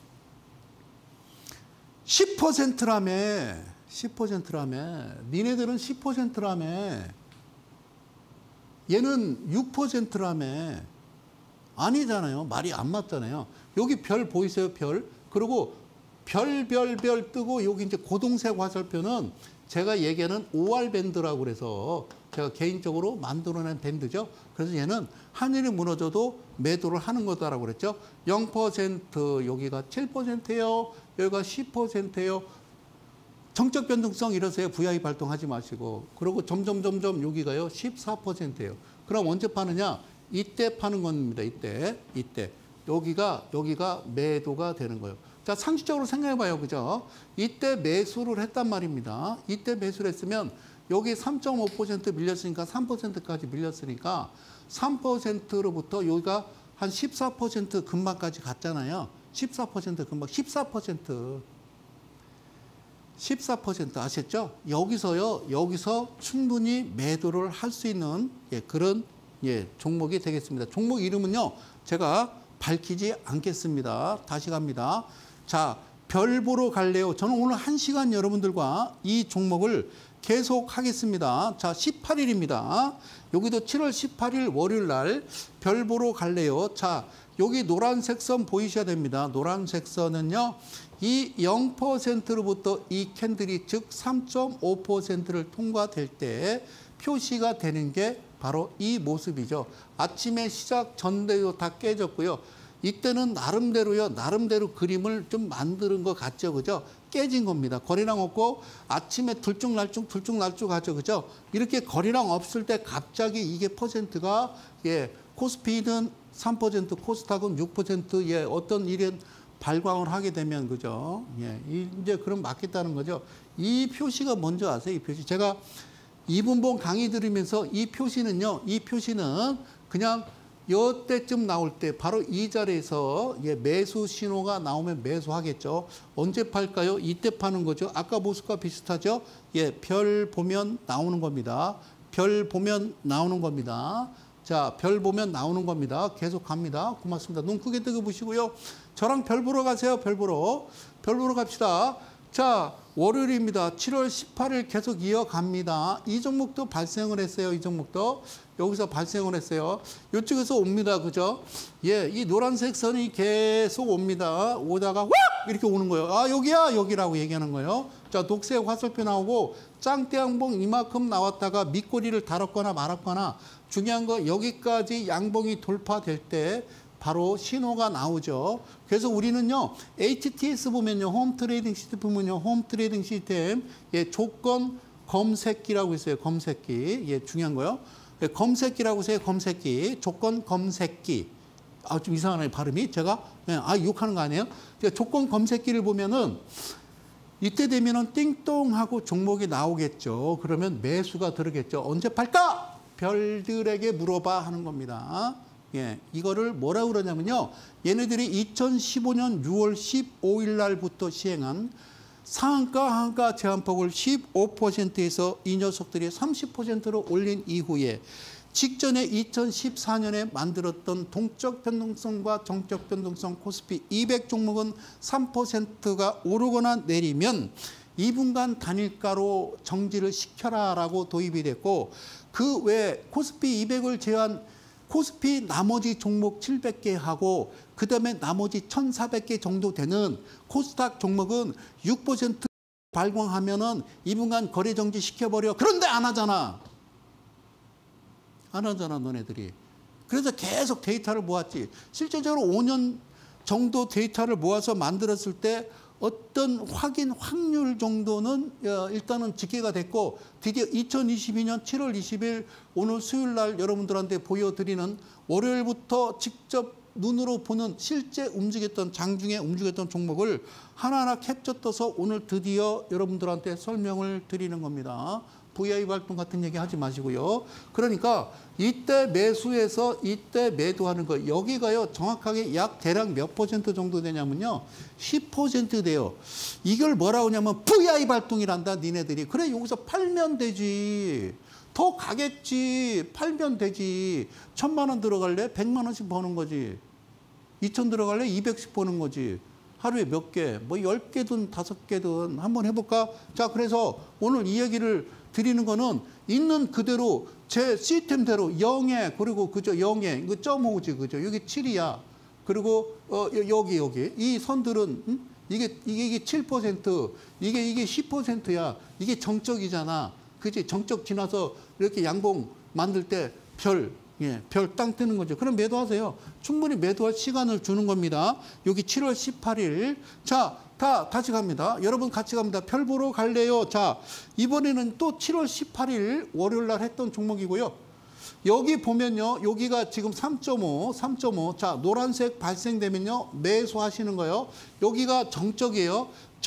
십 퍼센트라며. 십 퍼센트라며. 니네들은 십 퍼센트라며. 얘는 육 퍼센트라며. 아니잖아요. 말이 안 맞잖아요. 여기 별 보이세요? 별. 그리고 별, 별, 별 뜨고 여기 이제 고동색 화살표는 제가 얘기하는 오알 밴드라고 그래서 제가 개인적으로 만들어낸 밴드죠. 그래서 얘는 하늘이 무너져도 매도를 하는 거다라고 그랬죠. 영 퍼센트 여기가 칠 퍼센트예요. 여기가 십 퍼센트예요. 정적 변동성 이러세요. 브이아이 발동하지 마시고. 그리고 점점 점점 여기가요. 십사 퍼센트예요. 그럼 언제 파느냐? 이때 파는 겁니다. 이때. 이때. 여기가 여기가 매도가 되는 거예요. 자, 상식적으로 생각해 봐요. 그죠? 이때 매수를 했단 말입니다. 이때 매수를 했으면 여기 삼 점 오 퍼센트 밀렸으니까 삼 퍼센트까지 밀렸으니까 삼 퍼센트로부터 여기가 한 십사 퍼센트 금방까지 갔잖아요. 십사 퍼센트 금방 십사 퍼센트. 십사 퍼센트 아셨죠? 여기서요. 여기서 충분히 매도를 할 수 있는 예, 그런 예, 종목이 되겠습니다. 종목 이름은요. 제가 밝히지 않겠습니다. 다시 갑니다. 자, 별 보러 갈래요. 저는 오늘 한 시간 여러분들과 이 종목을 계속 하겠습니다. 자, 십팔 일입니다. 여기도 칠월 십팔일 월요일 날 별 보러 갈래요. 자, 여기 노란색 선 보이셔야 됩니다. 노란색 선은요. 이 영 퍼센트로부터 이 캔들이 즉 삼 점 오 퍼센트를 통과될 때 표시가 되는 게 바로 이 모습이죠. 아침에 시작 전대도 다 깨졌고요. 이때는 나름대로요. 나름대로 그림을 좀 만드는 것 같죠. 그죠? 깨진 겁니다. 거래량 없고 아침에 들쭉날쭉 들쭉날쭉 하죠. 그죠? 이렇게 거래량 없을 때 갑자기 이게 퍼센트가 예, 코스피는 삼 퍼센트, 코스닥은 육 퍼센트 예, 어떤 일은 발광을 하게 되면 그죠? 예, 이제 그럼 맞겠다는 거죠. 이 표시가 뭔지 아세요? 이 표시. 제가 이분봉 강의 들으면서 이 표시는요. 이 표시는 그냥 이때쯤 나올 때 바로 이 자리에서 예, 매수 신호가 나오면 매수하겠죠. 언제 팔까요? 이때 파는 거죠. 아까 모습과 비슷하죠. 예, 별 보면 나오는 겁니다. 별 보면 나오는 겁니다. 자, 별 보면 나오는 겁니다. 계속 갑니다. 고맙습니다. 눈 크게 뜨고 보시고요. 저랑 별 보러 가세요. 별 보러. 별 보러 갑시다. 자, 월요일입니다. 칠월 십팔일 계속 이어갑니다. 이 종목도 발생을 했어요. 이 종목도. 여기서 발생을 했어요. 이쪽에서 옵니다. 그죠? 예, 이 노란색 선이 계속 옵니다. 오다가 확! 이렇게 오는 거예요. 아, 여기야! 여기라고 얘기하는 거예요. 자, 녹색 화살표 나오고 짱대 양봉 이만큼 나왔다가 밑꼬리를 달았거나 말았거나 중요한 거 여기까지 양봉이 돌파될 때 바로 신호가 나오죠. 그래서 우리는요, 에이치티에스 보면요, 홈 트레이딩 시스템 보면요, 홈 트레이딩 시스템, 예, 조건 검색기라고 있어요. 검색기. 예, 중요한 거요. 예, 검색기라고 해서 검색기. 조건 검색기. 아, 좀 이상하네, 발음이. 제가, 예, 아, 욕하는 거 아니에요? 조건 검색기를 보면은 이때 되면은 띵똥하고 종목이 나오겠죠. 그러면 매수가 들어겠죠. 언제 팔까? 별들에게 물어봐 하는 겁니다. 예, 이거를 뭐라고 그러냐면요. 얘네들이 이천십오년 유월 십오일 날부터 시행한 상한가 하한가 제한폭을 십오 퍼센트에서 이 녀석들이 삼십 퍼센트로 올린 이후에 직전에 이천십사년에 만들었던 동적 변동성과 정적 변동성 코스피 이백 종목은 삼 퍼센트가 오르거나 내리면 이 분간 단일가로 정지를 시켜라라고 도입이 됐고 그 외에 코스피 이백을 제외한 코스피 나머지 종목 칠백 개 하고 그다음에 나머지 천사백 개 정도 되는 코스닥 종목은 육 퍼센트 발광하면은 이 분간 거래 정지 시켜버려. 그런데 안 하잖아. 안 하잖아, 너네들이. 그래서 계속 데이터를 모았지. 실제적으로 오 년 정도 데이터를 모아서 만들었을 때 어떤 확인 확률 정도는 일단은 집계가 됐고 드디어 이천이십이년 칠월 이십일 오늘 수요일 날 여러분들한테 보여드리는 월요일부터 직접 눈으로 보는 실제 움직였던 장중에 움직였던 종목을 하나하나 캡처 떠서 오늘 드디어 여러분들한테 설명을 드리는 겁니다. 브이아이 발동 같은 얘기 하지 마시고요. 그러니까 이때 매수해서 이때 매도하는 거 여기가요 정확하게 약 대략 몇 퍼센트 정도 되냐면요 십 퍼센트 돼요. 이걸 뭐라고 하냐면 브이아이 발동이란다 니네들이. 그래 여기서 팔면 되지. 더 가겠지. 팔면 되지. 천만 원 들어갈래? 백만 원씩 버는 거지. 이천 들어갈래? 이백씩 버는 거지. 하루에 몇 개? 뭐 열 개든 다섯 개든 한번 해볼까? 자, 그래서 오늘 이 얘기를 드리는 거는 있는 그대로 제 시스템대로 영에 그리고 그죠 영에 이거 점 오지 그죠 여기 칠이야. 그리고 어 여기 여기 이 선들은 음? 이게 이게 이게 칠 퍼센트 이게 이게 십 퍼센트야. 이게 정적이잖아. 그지 정적 지나서 이렇게 양봉 만들 때 별 예, 별 땅 뜨는 거죠. 그럼 매도하세요. 충분히 매도할 시간을 주는 겁니다. 여기 칠월 십팔일. 자, 다 같이 갑니다. 여러분 같이 갑니다. 별 보러 갈래요. 자, 이번에는 또 칠월 십팔일 월요일 날 했던 종목이고요. 여기 보면요. 여기가 지금 삼 점 오, 삼 점 오. 자, 노란색 발생되면요. 매수하시는 거예요. 여기가 정적이에요.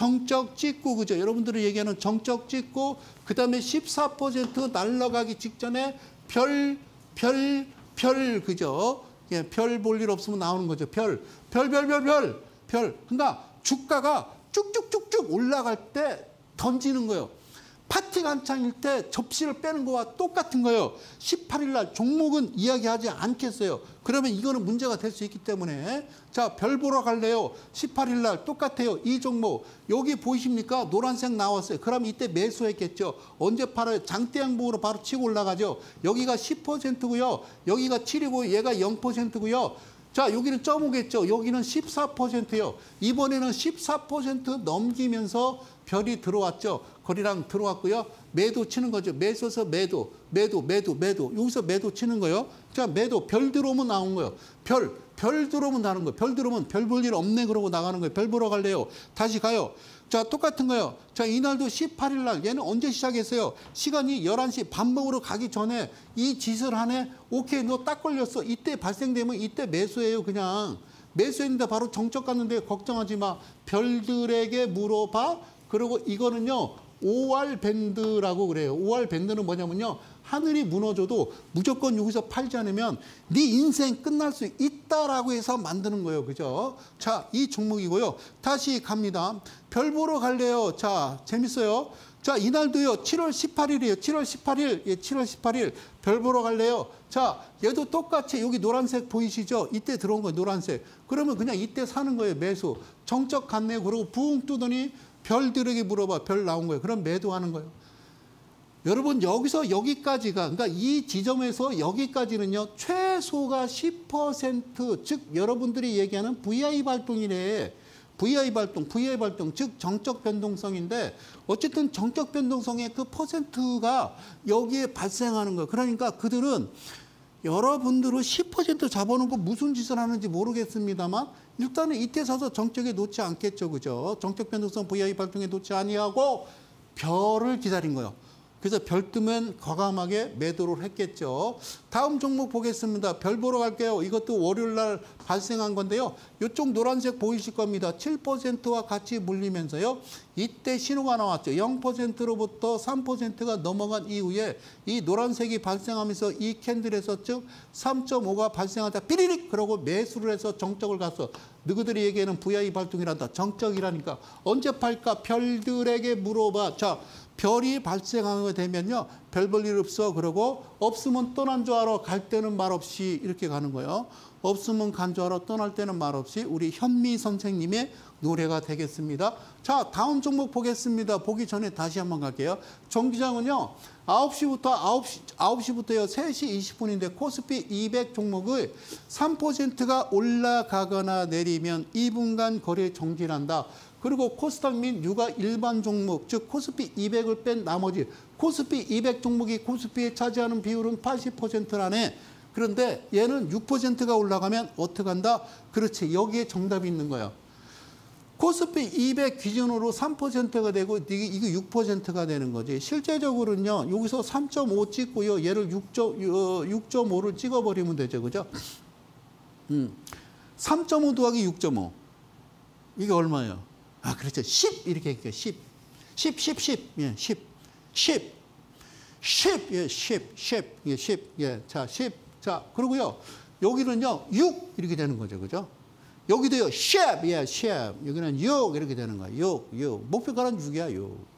정적 찍고 그죠? 여러분들이 얘기하는 정적 찍고 그다음에 십사 퍼센트 날아가기 직전에 별 별, 별, 그죠? 예, 별 볼 일 없으면 나오는 거죠. 별, 별, 별, 별, 별, 별. 그러니까 주가가 쭉쭉쭉쭉 올라갈 때 던지는 거예요. 파티 간창일 때 접시를 빼는 거와 똑같은 거예요. 십팔일 날 종목은 이야기하지 않겠어요. 그러면 이거는 문제가 될 수 있기 때문에 자, 별 보러 갈래요. 십팔일 날 똑같아요. 이 종목 여기 보이십니까? 노란색 나왔어요. 그럼 이때 매수했겠죠. 언제 팔아요? 장대 양봉으로 바로 치고 올라가죠. 여기가 십 퍼센트고요. 여기가 칠이고 얘가 영 퍼센트고요. 자, 여기는 점오겠죠. 여기는 십사 퍼센트예요. 이번에는 십사 퍼센트 넘기면서 별이 들어왔죠. 거리랑 들어왔고요. 매도 치는 거죠. 매수해서 매도, 매도, 매도, 매도. 여기서 매도 치는 거예요. 자, 매도, 별 들어오면 나온 거예요. 별, 별 들어오면 나는 거예요. 별 들어오면 별 볼 일 없네 그러고 나가는 거예요. 별 보러 갈래요. 다시 가요. 자, 똑같은 거예요. 자, 이날도 십팔일 날 얘는 언제 시작했어요? 시간이 열한 시 밥 먹으러 가기 전에 이 짓을 하네. 오케이, 너 딱 걸렸어. 이때 발생되면 이때 매수해요. 그냥 매수했는데 바로 정적 갔는데 걱정하지 마. 별들에게 물어봐. 그리고 이거는요. 오알 밴드라고 그래요. 오알 밴드는 뭐냐면요. 하늘이 무너져도 무조건 여기서 팔지 않으면 네 인생 끝날 수 있다라고 해서 만드는 거예요. 그죠? 자, 이 종목이고요. 다시 갑니다. 별 보러 갈래요. 자, 재밌어요. 자, 이날도요. 칠월 십팔일이에요. 칠월 십팔일. 예, 칠월 십팔일. 별 보러 갈래요. 자, 얘도 똑같이 여기 노란색 보이시죠? 이때 들어온 거예요. 노란색. 그러면 그냥 이때 사는 거예요. 매수. 정적 갔네요. 그리고 부웅 뜨더니 별들에게 물어봐. 별 나온 거예요. 그럼 매도하는 거예요. 여러분 여기서 여기까지가 그러니까 이 지점에서 여기까지는요. 최소가 십 퍼센트 즉 여러분들이 얘기하는 브이아이 발동이래. 브이아이 발동, 브이아이 발동 즉 정적 변동성인데 어쨌든 정적 변동성의 그 퍼센트가 여기에 발생하는 거예요. 그러니까 그들은 여러분들은 십 퍼센트 잡아놓고 무슨 짓을 하는지 모르겠습니다만 일단은 이때 사서 정적에 놓지 않겠죠. 그죠? 정적 변동성 브이아이 발동에 놓지 아니하고 별을 기다린 거예요. 그래서 별 뜨면 과감하게 매도를 했겠죠. 다음 종목 보겠습니다. 별 보러 갈게요. 이것도 월요일 날 발생한 건데요. 이쪽 노란색 보이실 겁니다. 칠 퍼센트와 같이 물리면서요. 이때 신호가 나왔죠. 영 퍼센트로부터 삼 퍼센트가 넘어간 이후에 이 노란색이 발생하면서 이 캔들에서 즉 삼 점 오가 발생하자 삐리릭 그러고 매수를 해서 정적을 갔어. 너희들이 얘기하는 브이아이 발동이란다. 정적이라니까. 언제 팔까? 별들에게 물어봐. 자. 별이 발생하게 되면요. 별 볼 일 없어. 그러고 없으면 떠난 줄 알아. 갈 때는 말없이 이렇게 가는 거예요. 없으면 간 줄 알아. 떠날 때는 말없이 우리 현미 선생님의 노래가 되겠습니다. 자, 다음 종목 보겠습니다. 보기 전에 다시 한번 갈게요. 정기장은요. 아홉 시부터 아홉 시, 아홉 시부터요. 세 시 이십 분인데 코스피 이백 종목을 삼 퍼센트가 올라가거나 내리면 이 분간 거래 정지한다. 그리고 코스닥 및 유가 일반 종목, 즉 코스피 이백을 뺀 나머지 코스피 이백 종목이 코스피에 차지하는 비율은 팔십 퍼센트라네. 그런데 얘는 육 퍼센트가 올라가면 어떻게 한다? 그렇지. 여기에 정답이 있는 거예요. 코스피 이백 기준으로 삼 퍼센트가 되고 이게 육 퍼센트가 되는 거지. 실제적으로는요. 여기서 삼 점 오 찍고요. 얘를 육 점 오를 찍어버리면 되죠. 그죠? 음. 삼 점 오 더하기 육 점 오. 이게 얼마예요? 아, 그렇죠. 십 이렇게 할게요. 십. 십, 십, 십. 예, 십. 십. 십. 예, 십. 십. 예, 십. 예. 자, 십. 자, 그리고요. 여기는요. 육 이렇게 되는 거죠. 그죠? 여기도요. 십. 예, 십. 여기는 육 이렇게 되는 거야. 육, 육. 목표가는 육이야. 육. 육.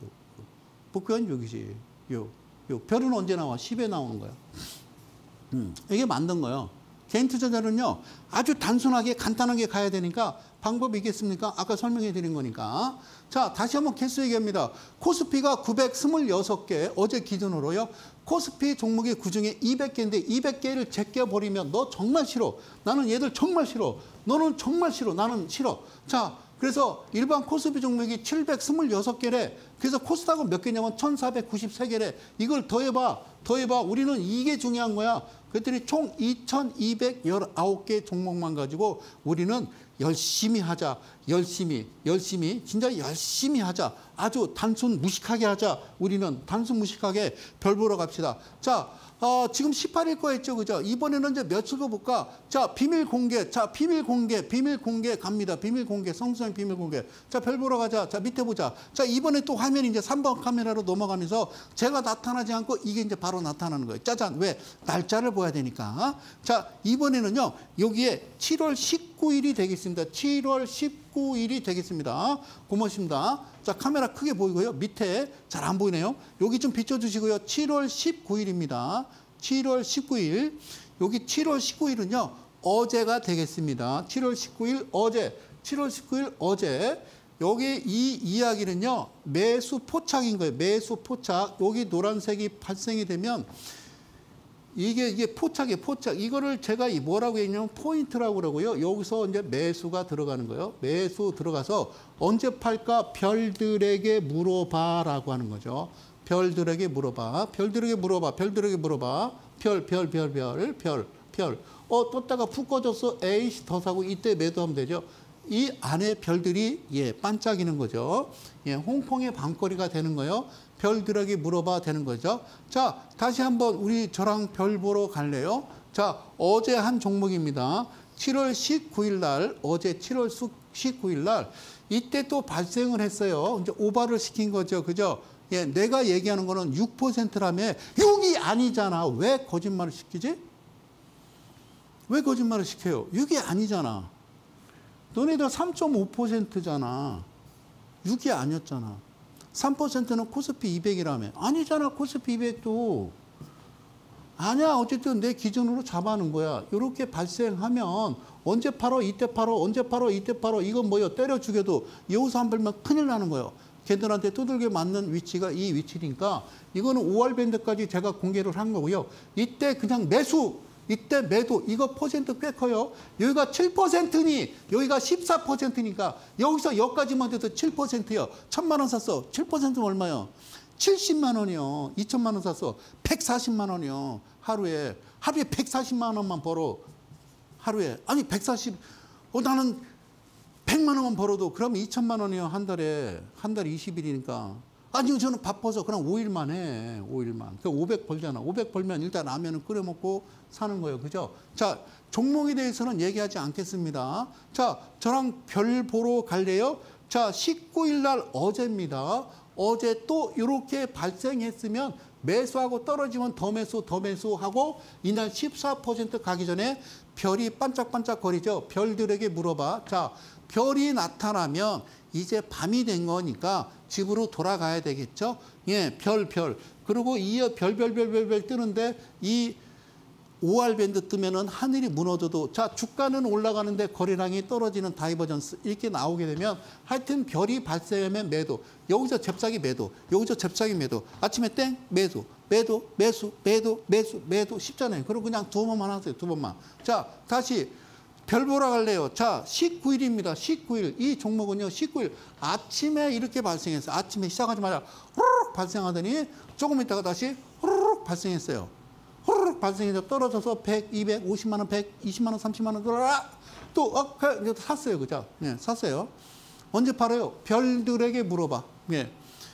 목표는 육이지. 육. 육. 별은 언제 나와? 십에 나오는 거야. 음. 이게 만든 거예요. 개인 투자자는요, 아주 단순하게 간단하게 가야 되니까 방법이 있겠습니까? 아까 설명해 드린 거니까. 자, 다시 한번 개수 얘기합니다. 코스피가 구백이십육 개, 어제 기준으로요. 코스피 종목의 그중에 이백 개인데 이백 개를 제껴버리면 너 정말 싫어. 나는 얘들 정말 싫어. 너는 정말 싫어. 나는 싫어. 자, 그래서 일반 코스피 종목이 칠백이십육 개래. 그래서 코스닥은 몇 개냐면 천사백구십삼 개래. 이걸 더해봐. 더해봐. 우리는 이게 중요한 거야. 그랬더니 총 이천이백십구 개 종목만 가지고 우리는 열심히 하자. 열심히, 열심히, 진짜 열심히 하자. 아주 단순 무식하게 하자. 우리는 단순 무식하게 별 보러 갑시다. 자, 어, 지금 십팔 일 거 했죠, 그죠? 이번에는 이제 몇 수가 볼까? 자, 비밀 공개. 자, 비밀 공개. 비밀 공개 갑니다. 비밀 공개. 성수형 비밀 공개. 자, 별 보러 가자. 자, 밑에 보자. 자, 이번에 또 화면이 이제 삼 번 카메라로 넘어가면서 제가 나타나지 않고 이게 이제 바로 나타나는 거예요. 짜잔. 왜? 날짜를 봐야 되니까. 자, 이번에는요, 여기에 칠월 십구 일이 되겠습니다. 칠월 십구 일이 되겠습니다. 고맙습니다. 자, 카메라 크게 보이고요. 밑에 잘 안 보이네요. 여기 좀 비춰주시고요. 칠월 십구 일입니다. 칠월 십구 일. 여기 칠월 십구 일은요. 어제가 되겠습니다. 칠월 십구 일 어제. 칠월 십구 일 어제. 여기 이 이야기는요. 매수 포착인 거예요. 매수 포착. 여기 노란색이 발생이 되면 이게 이게 포착이에요. 포착. 이거를 제가 뭐라고 했냐면 포인트라고 그러고요. 여기서 이제 매수가 들어가는 거예요. 매수 들어가서 언제 팔까? 별들에게 물어봐라고 하는 거죠. 별들에게 물어봐. 별들에게 물어봐. 별들에게 물어봐. 별, 별, 별, 별, 별, 별. 어, 떴다가 푹 꺼졌어. 에이씨, 더 사고 이때 매도하면 되죠. 이 안에 별들이 예 반짝이는 거죠. 예, 홍콩의 밤거리가 되는 거예요. 별들에게 물어봐 되는 거죠. 자, 다시 한번 우리 저랑 별 보러 갈래요? 자, 어제 한 종목입니다. 칠월 십구 일 날, 어제 칠월 십구 일 날 이때 또 발생을 했어요. 이제 오바를 시킨 거죠. 그죠? 예, 내가 얘기하는 거는 육 퍼센트라며 육이 아니잖아. 왜 거짓말을 시키지? 왜 거짓말을 시켜요? 육이 아니잖아. 너네들 삼 점 오 퍼센트잖아. 육이 아니었잖아. 삼 퍼센트는 코스피 이백이라며. 아니잖아, 코스피 이백도. 아니야, 어쨌든 내 기준으로 잡아놓은 거야. 이렇게 발생하면 언제 팔어, 이때 팔어, 언제 팔어, 이때 팔어. 이건 뭐예요? 때려 죽여도 여기서 한 발면 큰일 나는 거예요. 걔들한테 두들겨 맞는 위치가 이 위치니까 이거는 오알 밴드까지 제가 공개를 한 거고요. 이때 그냥 매수. 이때 매도, 이거 퍼센트 꽤 커요. 여기가 칠 퍼센트니, 여기가 십사 퍼센트니까, 여기서 여기까지만 돼도 칠 퍼센트요. 천만 원 샀어. 칠 퍼센트는 얼마요? 칠십만 원이요. 이천만 원 샀어. 백사십만 원이요. 하루에. 하루에 백사십만 원만 벌어. 하루에. 아니, 백사십, 어, 나는 백만 원만 벌어도 그러면 이천만 원이요. 한 달에. 한 달에 이십 일이니까. 아니요, 저는 바빠서 그냥 오 일만 해. 오 일만. 그 오백 벌잖아. 오백 벌면 일단 라면은 끓여 먹고 사는 거예요. 그죠? 자, 종목에 대해서는 얘기하지 않겠습니다. 자, 저랑 별 보러 갈래요? 자, 십구 일 날 어제입니다. 어제 또 이렇게 발생했으면 매수하고 떨어지면 더 매수, 더 매수하고 이날 십사 퍼센트 가기 전에 별이 반짝반짝 거리죠. 별들에게 물어봐. 자, 별이 나타나면 이제 밤이 된 거니까 집으로 돌아가야 되겠죠. 예, 별, 별. 그리고 이어 별, 별, 별, 별, 별 뜨는데 이 오알 밴드 뜨면은 하늘이 무너져도 자, 주가는 올라가는데 거래량이 떨어지는 다이버전스 이렇게 나오게 되면 하여튼 별이 발생하면 매도. 여기서 잽싸기 매도. 여기서 잽싸기 매도. 아침에 땡 매도. 매도, 매수, 매도, 매수, 매도 쉽잖아요. 그럼 그냥 두 번만 하세요. 두 번만. 자, 다시 별 보러 갈래요. 자, 십구 일입니다. 십구 일. 이 종목은요, 십구 일. 아침에 이렇게 발생했어요. 아침에 시작하자마자 후루룩 발생하더니 조금 있다가 다시 후루룩 발생했어요. 후루룩 발생해서 떨어져서 백, 이백, 오십만 원, 백이십만 원, 삼십만 원 돌아라. 또, 어, 샀어요. 그죠? 예, 샀어요. 언제 팔아요? 별들에게 물어봐. 예.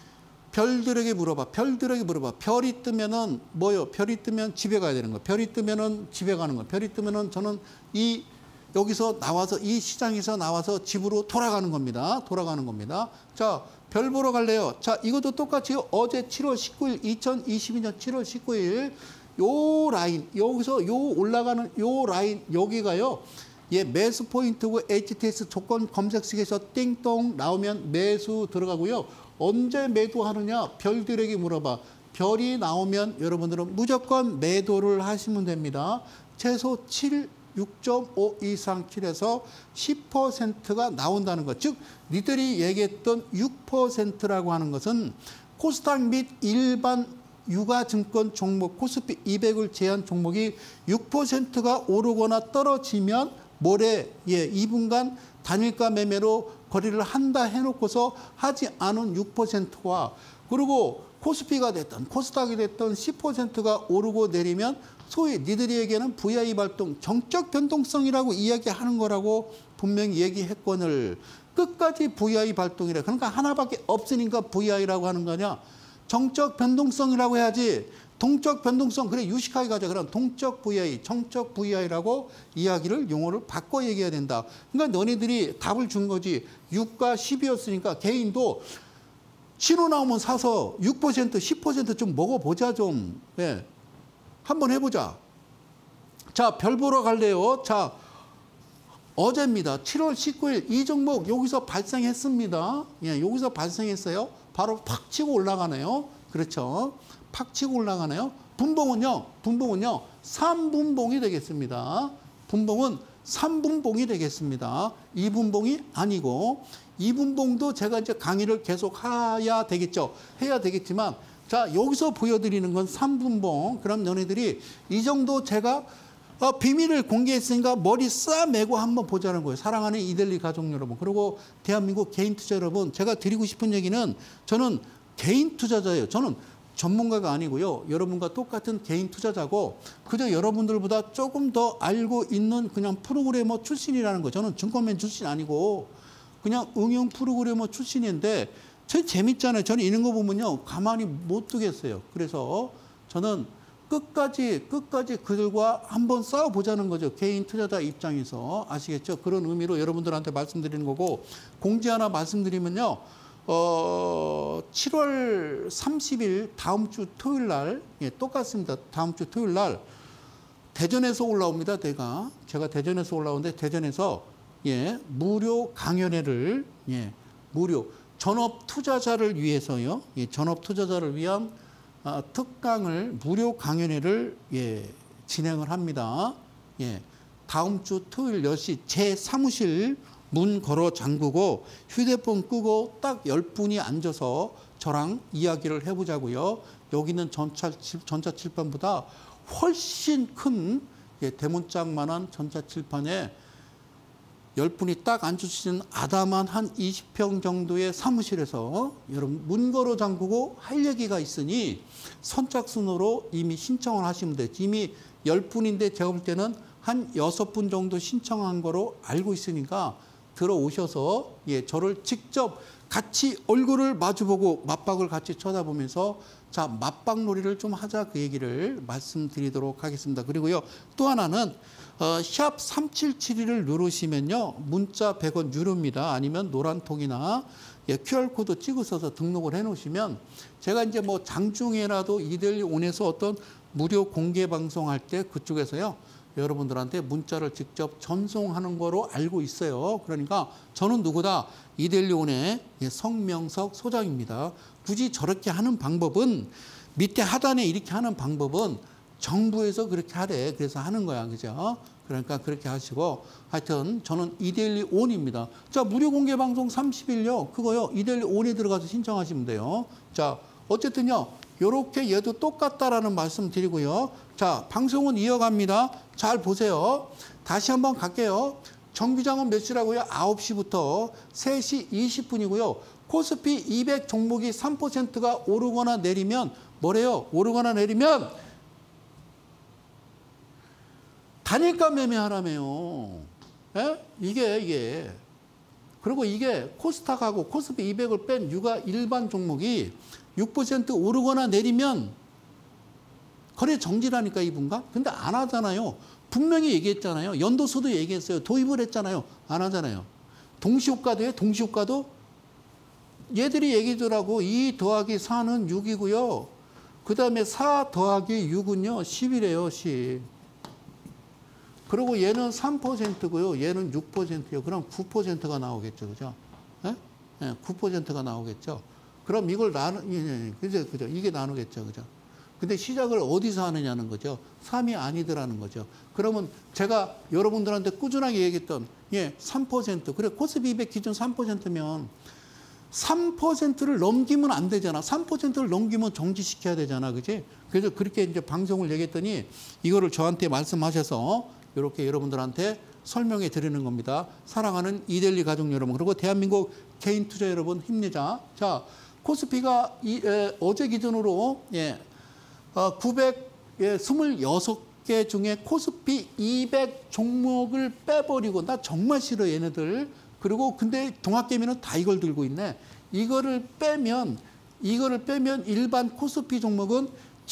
별들에게 물어봐. 별들에게 물어봐. 별이 뜨면은 뭐요? 별이 뜨면 집에 가야 되는 거. 별이 뜨면은 집에 가는 거. 별이 뜨면은 저는 이 여기서 나와서 이 시장에서 나와서 집으로 돌아가는 겁니다. 돌아가는 겁니다. 자, 별 보러 갈래요. 자, 이것도 똑같이 어제 칠월 십구 일, 이천이십이 년 칠월 십구 일 요 라인 여기서 요 올라가는 요 라인 여기가요. 예, 매수 포인트고 에이치티에스 조건 검색식에서 띵동 나오면 매수 들어가고요. 언제 매도하느냐? 별들에게 물어봐. 별이 나오면 여러분들은 무조건 매도를 하시면 됩니다. 최소 칠 육 점 오 이상 킬해서 십 퍼센트가 나온다는 것. 즉 니들이 얘기했던 육 퍼센트라고 하는 것은 코스닥 및 일반 유가증권 종목 코스피 이백을 제한 종목이 육 퍼센트가 오르거나 떨어지면 모레 예, 이 분간 단일가 매매로 거래를 한다 해놓고서 하지 않은 육 퍼센트와 그리고 코스피가 됐던 코스닥이 됐던 십 퍼센트가 오르고 내리면 소위 니들이 얘기하는 브이아이 발동, 정적 변동성이라고 이야기하는 거라고 분명히 얘기했거늘 끝까지 브이아이 발동이래. 그러니까 하나밖에 없으니까 브이아이라고 하는 거냐. 정적 변동성이라고 해야지. 동적 변동성, 그래 유식하게 가자. 그럼 동적 브이아이, 정적 브이아이라고 이야기를 용어를 바꿔 얘기해야 된다. 그러니까 너네들이 답을 준 거지. 육과 십이었으니까 개인도 신호 나오면 사서 육 퍼센트, 십 퍼센트 좀 먹어보자 좀. 예. 한번 해보자. 자, 별 보러 갈래요. 자, 어제입니다. 칠월 십구일 이 종목 여기서 발생했습니다. 예, 여기서 발생했어요. 바로 팍 치고 올라가네요. 그렇죠. 팍 치고 올라가네요. 분봉은요. 분봉은요. 삼 분봉이 되겠습니다. 분봉은 삼 분봉이 되겠습니다. 이 분봉이 아니고 이 분봉도 제가 이제 강의를 계속 해야 되겠죠. 해야 되겠지만 자, 여기서 보여드리는 건 삼 분봉. 그럼 너네들이 이 정도 제가 어, 비밀을 공개했으니까 머리 싸매고 한번 보자는 거예요. 사랑하는 이데일리 가족 여러분. 그리고 대한민국 개인 투자 여러분. 제가 드리고 싶은 얘기는 저는 개인 투자자예요. 저는 전문가가 아니고요. 여러분과 똑같은 개인 투자자고 그저 여러분들보다 조금 더 알고 있는 그냥 프로그래머 출신이라는 거예요. 저는 증권맨 출신 아니고 그냥 응용 프로그래머 출신인데 저 재밌잖아요. 저는 이런 거 보면요. 가만히 못 두겠어요. 그래서 저는 끝까지 끝까지 그들과 한번 싸워보자는 거죠. 개인 투자자 입장에서. 아시겠죠? 그런 의미로 여러분들한테 말씀드리는 거고 공지 하나 말씀드리면요. 어, 칠월 삼십일 다음 주 토요일 날 예, 똑같습니다. 다음 주 토요일 날 대전에서 올라옵니다. 내가 제가 대전에서 올라오는데 대전에서 예, 무료 강연회를 예, 무료 전업 투자자를 위해서요. 예, 전업 투자자를 위한 아, 특강을 무료 강연회를 예, 진행을 합니다. 예, 다음 주 토요일 열 시 제 사무실 문 걸어 잠그고 휴대폰 끄고 딱 열 분이 앉아서 저랑 이야기를 해보자고요. 여기는 전차, 전자칠판보다 훨씬 큰 예, 대문짝만한 전자칠판에 열 분이 딱 앉으시는 아담한 한 이십 평 정도의 사무실에서 여러분 문 걸어 잠그고 할 얘기가 있으니 선착순으로 이미 신청을 하시면 돼요. 이미 열 분인데 제가 볼 때는 한 여섯 분 정도 신청한 거로 알고 있으니까 들어오셔서 예, 저를 직접 같이 얼굴을 마주보고 맞박을 같이 쳐다보면서 자, 맞박놀이를 좀 하자 그 얘기를 말씀드리도록 하겠습니다. 그리고요, 또 하나는 어, 샵 삼칠칠이를 누르시면요. 문자 백 원 유료입니다. 아니면 노란통이나 예, 큐알코드 찍으셔서 등록을 해 놓으시면 제가 이제 뭐 장중에라도 이데일리 온에서 어떤 무료 공개 방송할 때 그쪽에서요. 여러분들한테 문자를 직접 전송하는 거로 알고 있어요. 그러니까 저는 누구다? 이데일리 온의 예, 성명석 소장입니다. 굳이 저렇게 하는 방법은 밑에 하단에 이렇게 하는 방법은 정부에서 그렇게 하래. 그래서 하는 거야. 그죠? 그러니까 그렇게 하시고 하여튼 저는 이데일리 온입니다. 자, 무료 공개 방송 삼십 일요. 그거요. 이데일리 온에 들어가서 신청하시면 돼요. 자, 어쨌든요. 요렇게 얘도 똑같다라는 말씀 드리고요. 자, 방송은 이어갑니다. 잘 보세요. 다시 한번 갈게요. 정비장은 몇 시라고요? 아홉 시부터 세 시 이십 분이고요. 코스피 이백 종목이 삼 퍼센트가 오르거나 내리면 뭐래요? 오르거나 내리면 단일가 매매하라며요. 예? 이게 이게. 그리고 이게 코스닥하고 코스피 이백을 뺀 유가 일반 종목이 육 퍼센트 오르거나 내리면 거래 정지라니까 이분가? 근데 안 하잖아요. 분명히 얘기했잖아요. 연도수도 얘기했어요. 도입을 했잖아요. 안 하잖아요. 동시효과도 해요. 동시효과도 얘들이 얘기더라고. 이 더하기 사는 육이고요. 그 다음에 사 더하기 육은요. 십이래요. 십. 그리고 얘는 삼 퍼센트고요. 얘는 육 퍼센트요. 그럼 구 퍼센트가 나오겠죠. 그죠? 예? 예, 구 퍼센트가 나오겠죠. 그럼 이걸 나누, 예, 예, 그죠? 그죠? 이게 나누겠죠. 그죠? 근데 시작을 어디서 하느냐는 거죠. 삼이 아니더라는 거죠. 그러면 제가 여러분들한테 꾸준하게 얘기했던 예, 삼 퍼센트. 그래 코스피 이백 기준 삼 퍼센트면 삼 퍼센트를 넘기면 안 되잖아. 삼 퍼센트를 넘기면 정지시켜야 되잖아. 그지? 그래서 그렇게 이제 방송을 얘기했더니 이거를 저한테 말씀하셔서 이렇게 여러분들한테 설명해 드리는 겁니다. 사랑하는 이데일리 가족 여러분, 그리고 대한민국 개인 투자 여러분 힘내자. 자, 코스피가 이, 에, 어제 기준으로 예, 어, 구백이십육 개 중에 코스피 이백 종목을 빼버리고, 나 정말 싫어 얘네들. 그리고 근데 동학개미는 다 이걸 들고 있네. 이거를 빼면 이거를 빼면 일반 코스피 종목은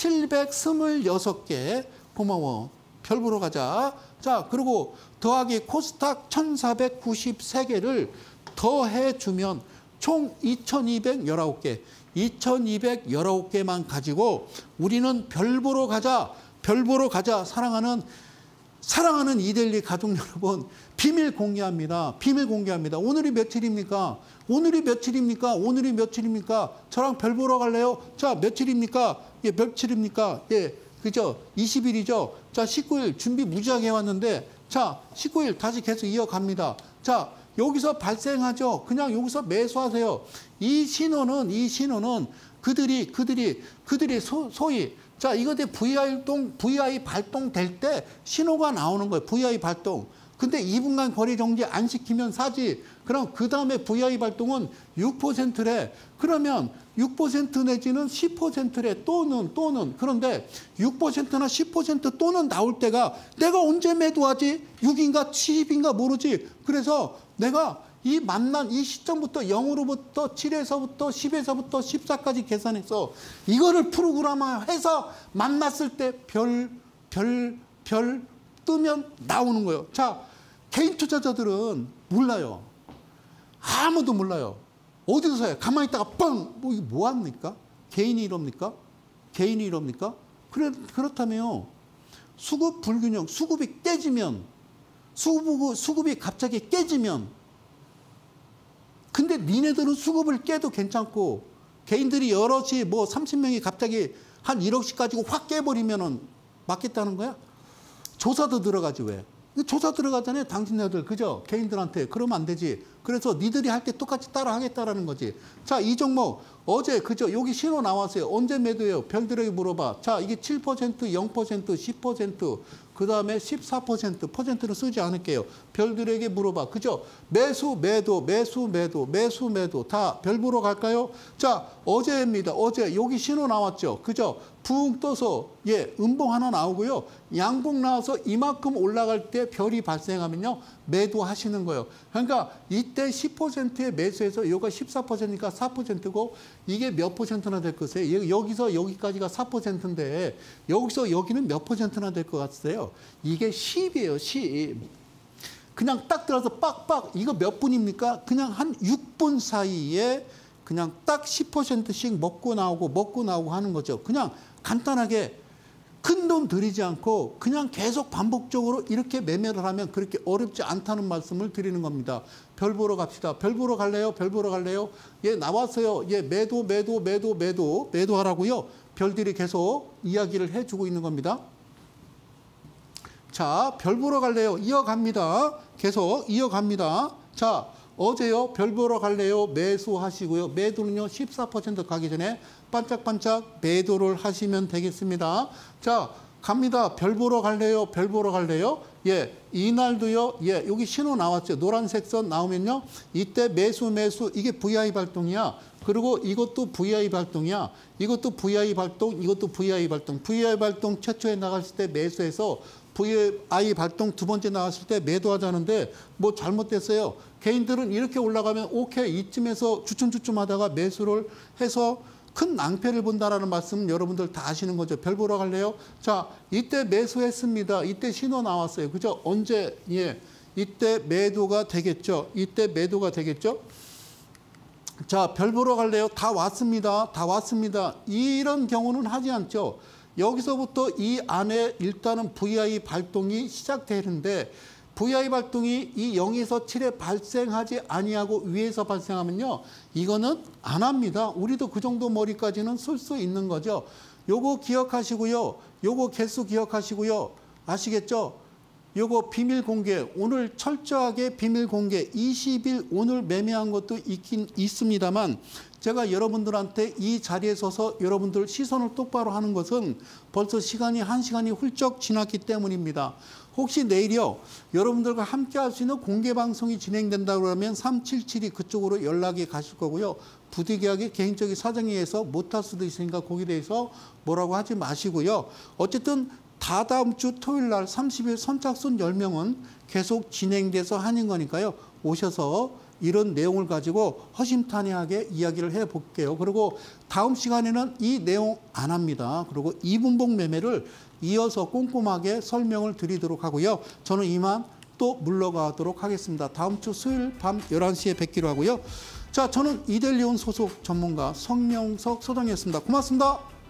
칠백이십육 개. 고마워. 별 보러 가자. 자, 그리고 더하기 코스닥 천사백구십삼 개를 더해주면 총 이천이백십구 개. 이천이백십구 개만 가지고 우리는 별 보러 가자. 별 보러 가자. 사랑하는 사랑하는 이데일리 가족 여러분, 비밀 공개합니다. 비밀 공개합니다. 오늘이 며칠입니까? 오늘이 며칠입니까? 오늘이 며칠입니까? 저랑 별 보러 갈래요? 자, 며칠입니까? 예, 며칠입니까? 예, 그죠? 이십 일이죠? 자, 십구 일 준비 무지하게 해왔는데, 자, 십구 일 다시 계속 이어갑니다. 자, 여기서 발생하죠. 그냥 여기서 매수하세요. 이 신호는, 이 신호는 그들이, 그들이, 그들이 소, 소위, 자, 이거 대 브이아이 발동, 브이아이 발동될 때 신호가 나오는 거예요. 브이아이 발동. 근데 이 분간 거리 정지 안 시키면 사지. 그럼 그 다음에 브이아이 발동은 육 퍼센트래. 그러면 육 퍼센트 내지는 십 퍼센트래. 또는, 또는. 그런데 육 퍼센트나 십 퍼센트 또는 나올 때가 내가 언제 매도하지? 육인가 칠인가 모르지. 그래서 내가 이 만난 이 시점부터 영으로부터 칠에서부터 십에서부터 십사까지 계산해서 이거를 프로그램화해서 만났을 때 별, 별, 별 뜨면 나오는 거예요. 자, 개인 투자자들은 몰라요. 아무도 몰라요. 어디서 사요? 가만히 있다가 뻥! 뭐, 이게 뭐 합니까? 개인이 이럽니까? 개인이 이럽니까? 그래, 그렇다면 수급 불균형, 수급이 깨지면, 수급, 수급이 갑자기 깨지면, 근데 니네들은 수급을 깨도 괜찮고 개인들이 여럿이 뭐 삼십 명이 갑자기 한 일억씩 가지고 확 깨버리면은 맞겠다는 거야? 조사도 들어가지 왜? 조사 들어가잖아요. 당신네들 그죠? 개인들한테. 그러면 안 되지. 그래서 니들이 할 때 똑같이 따라 하겠다라는 거지. 자, 이 종목 어제 그죠? 여기 신호 나왔어요. 언제 매도해요? 별들에게 물어봐. 자, 이게 칠 퍼센트, 영 퍼센트, 십 퍼센트, 그 다음에 십사 퍼센트, 퍼센트는 쓰지 않을게요. 별들에게 물어봐. 그죠? 매수, 매도, 매수, 매도, 매수, 매도. 다 별 보러 갈까요? 자, 어제입니다. 어제 여기 신호 나왔죠. 그죠? 붕 떠서, 예, 음봉 하나 나오고요. 양봉 나와서 이만큼 올라갈 때 별이 발생하면요. 매도하시는 거예요. 그러니까 이때 십 퍼센트의 매수에서 여기가 십사 퍼센트니까 사 퍼센트고 이게 몇 퍼센트나 될 것이에요? 여기서 여기까지가 사 퍼센트인데 여기서 여기는 몇 퍼센트나 될 것 같으세요? 이게 십이에요. 십. 그냥 딱 들어서 빡빡 이거 몇 분입니까? 그냥 한 육 분 사이에 그냥 딱 십 퍼센트씩 먹고 나오고 먹고 나오고 하는 거죠. 그냥 간단하게 큰 돈 들이지 않고 그냥 계속 반복적으로 이렇게 매매를 하면 그렇게 어렵지 않다는 말씀을 드리는 겁니다. 별 보러 갑시다. 별 보러 갈래요? 별 보러 갈래요? 예, 나왔어요. 예, 매도, 매도, 매도, 매도, 매도하라고요. 별들이 계속 이야기를 해주고 있는 겁니다. 자, 별 보러 갈래요? 이어갑니다. 계속 이어갑니다. 자, 어제요. 별 보러 갈래요? 매수하시고요. 매도는요. 십사 퍼센트 가기 전에 반짝반짝 매도를 하시면 되겠습니다. 자, 갑니다. 별 보러 갈래요? 별 보러 갈래요? 예, 이날도요. 예, 여기 신호 나왔죠. 노란색 선 나오면요. 이때 매수 매수 이게 브이아이 발동이야. 그리고 이것도 브이아이 발동이야. 이것도 브이아이 발동, 이것도 브이아이 발동. 브이아이 발동 최초에 나갔을 때 매수해서 브이아이 발동 두 번째 나왔을 때 매도하자는데 뭐 잘못됐어요. 개인들은 이렇게 올라가면 오케이 이쯤에서 주춤주춤 하다가 매수를 해서 큰 낭패를 본다라는 말씀 여러분들 다 아시는 거죠. 별 보러 갈래요? 자, 이때 매수했습니다. 이때 신호 나왔어요. 그죠? 언제? 예. 이때 매도가 되겠죠. 이때 매도가 되겠죠. 자, 별 보러 갈래요? 다 왔습니다. 다 왔습니다. 이런 경우는 하지 않죠. 여기서부터 이 안에 일단은 브이아이 발동이 시작되는데 브이아이 발동이 이 영에서 칠에 발생하지 아니하고 위에서 발생하면요. 이거는 안 합니다. 우리도 그 정도 머리까지는 쓸 수 있는 거죠. 요거 기억하시고요. 요거 개수 기억하시고요. 아시겠죠? 요거 비밀 공개, 오늘 철저하게 비밀 공개, 이십 일 오늘 매매한 것도 있긴 있습니다만 제가 여러분들한테 이 자리에 서서 여러분들 시선을 똑바로 하는 것은 벌써 시간이 한 시간이 훌쩍 지났기 때문입니다. 혹시 내일이요, 여러분들과 함께 할 수 있는 공개 방송이 진행된다고 하면 삼칠칠이 그쪽으로 연락이 가실 거고요. 부득이하게 개인적인 사정에 의해서 못할 수도 있으니까 거기에 대해서 뭐라고 하지 마시고요. 어쨌든 다다음 주 토요일 날 삼십 일 선착순 열 명은 계속 진행돼서 하는 거니까요. 오셔서 이런 내용을 가지고 허심탄회하게 이야기를 해볼게요. 그리고 다음 시간에는 이 내용 안 합니다. 그리고 이분봉 매매를 이어서 꼼꼼하게 설명을 드리도록 하고요. 저는 이만 또 물러가도록 하겠습니다. 다음 주 수요일 밤 열한 시에 뵙기로 하고요. 자, 저는 이델리온 소속 전문가 성명석 소장이었습니다. 고맙습니다.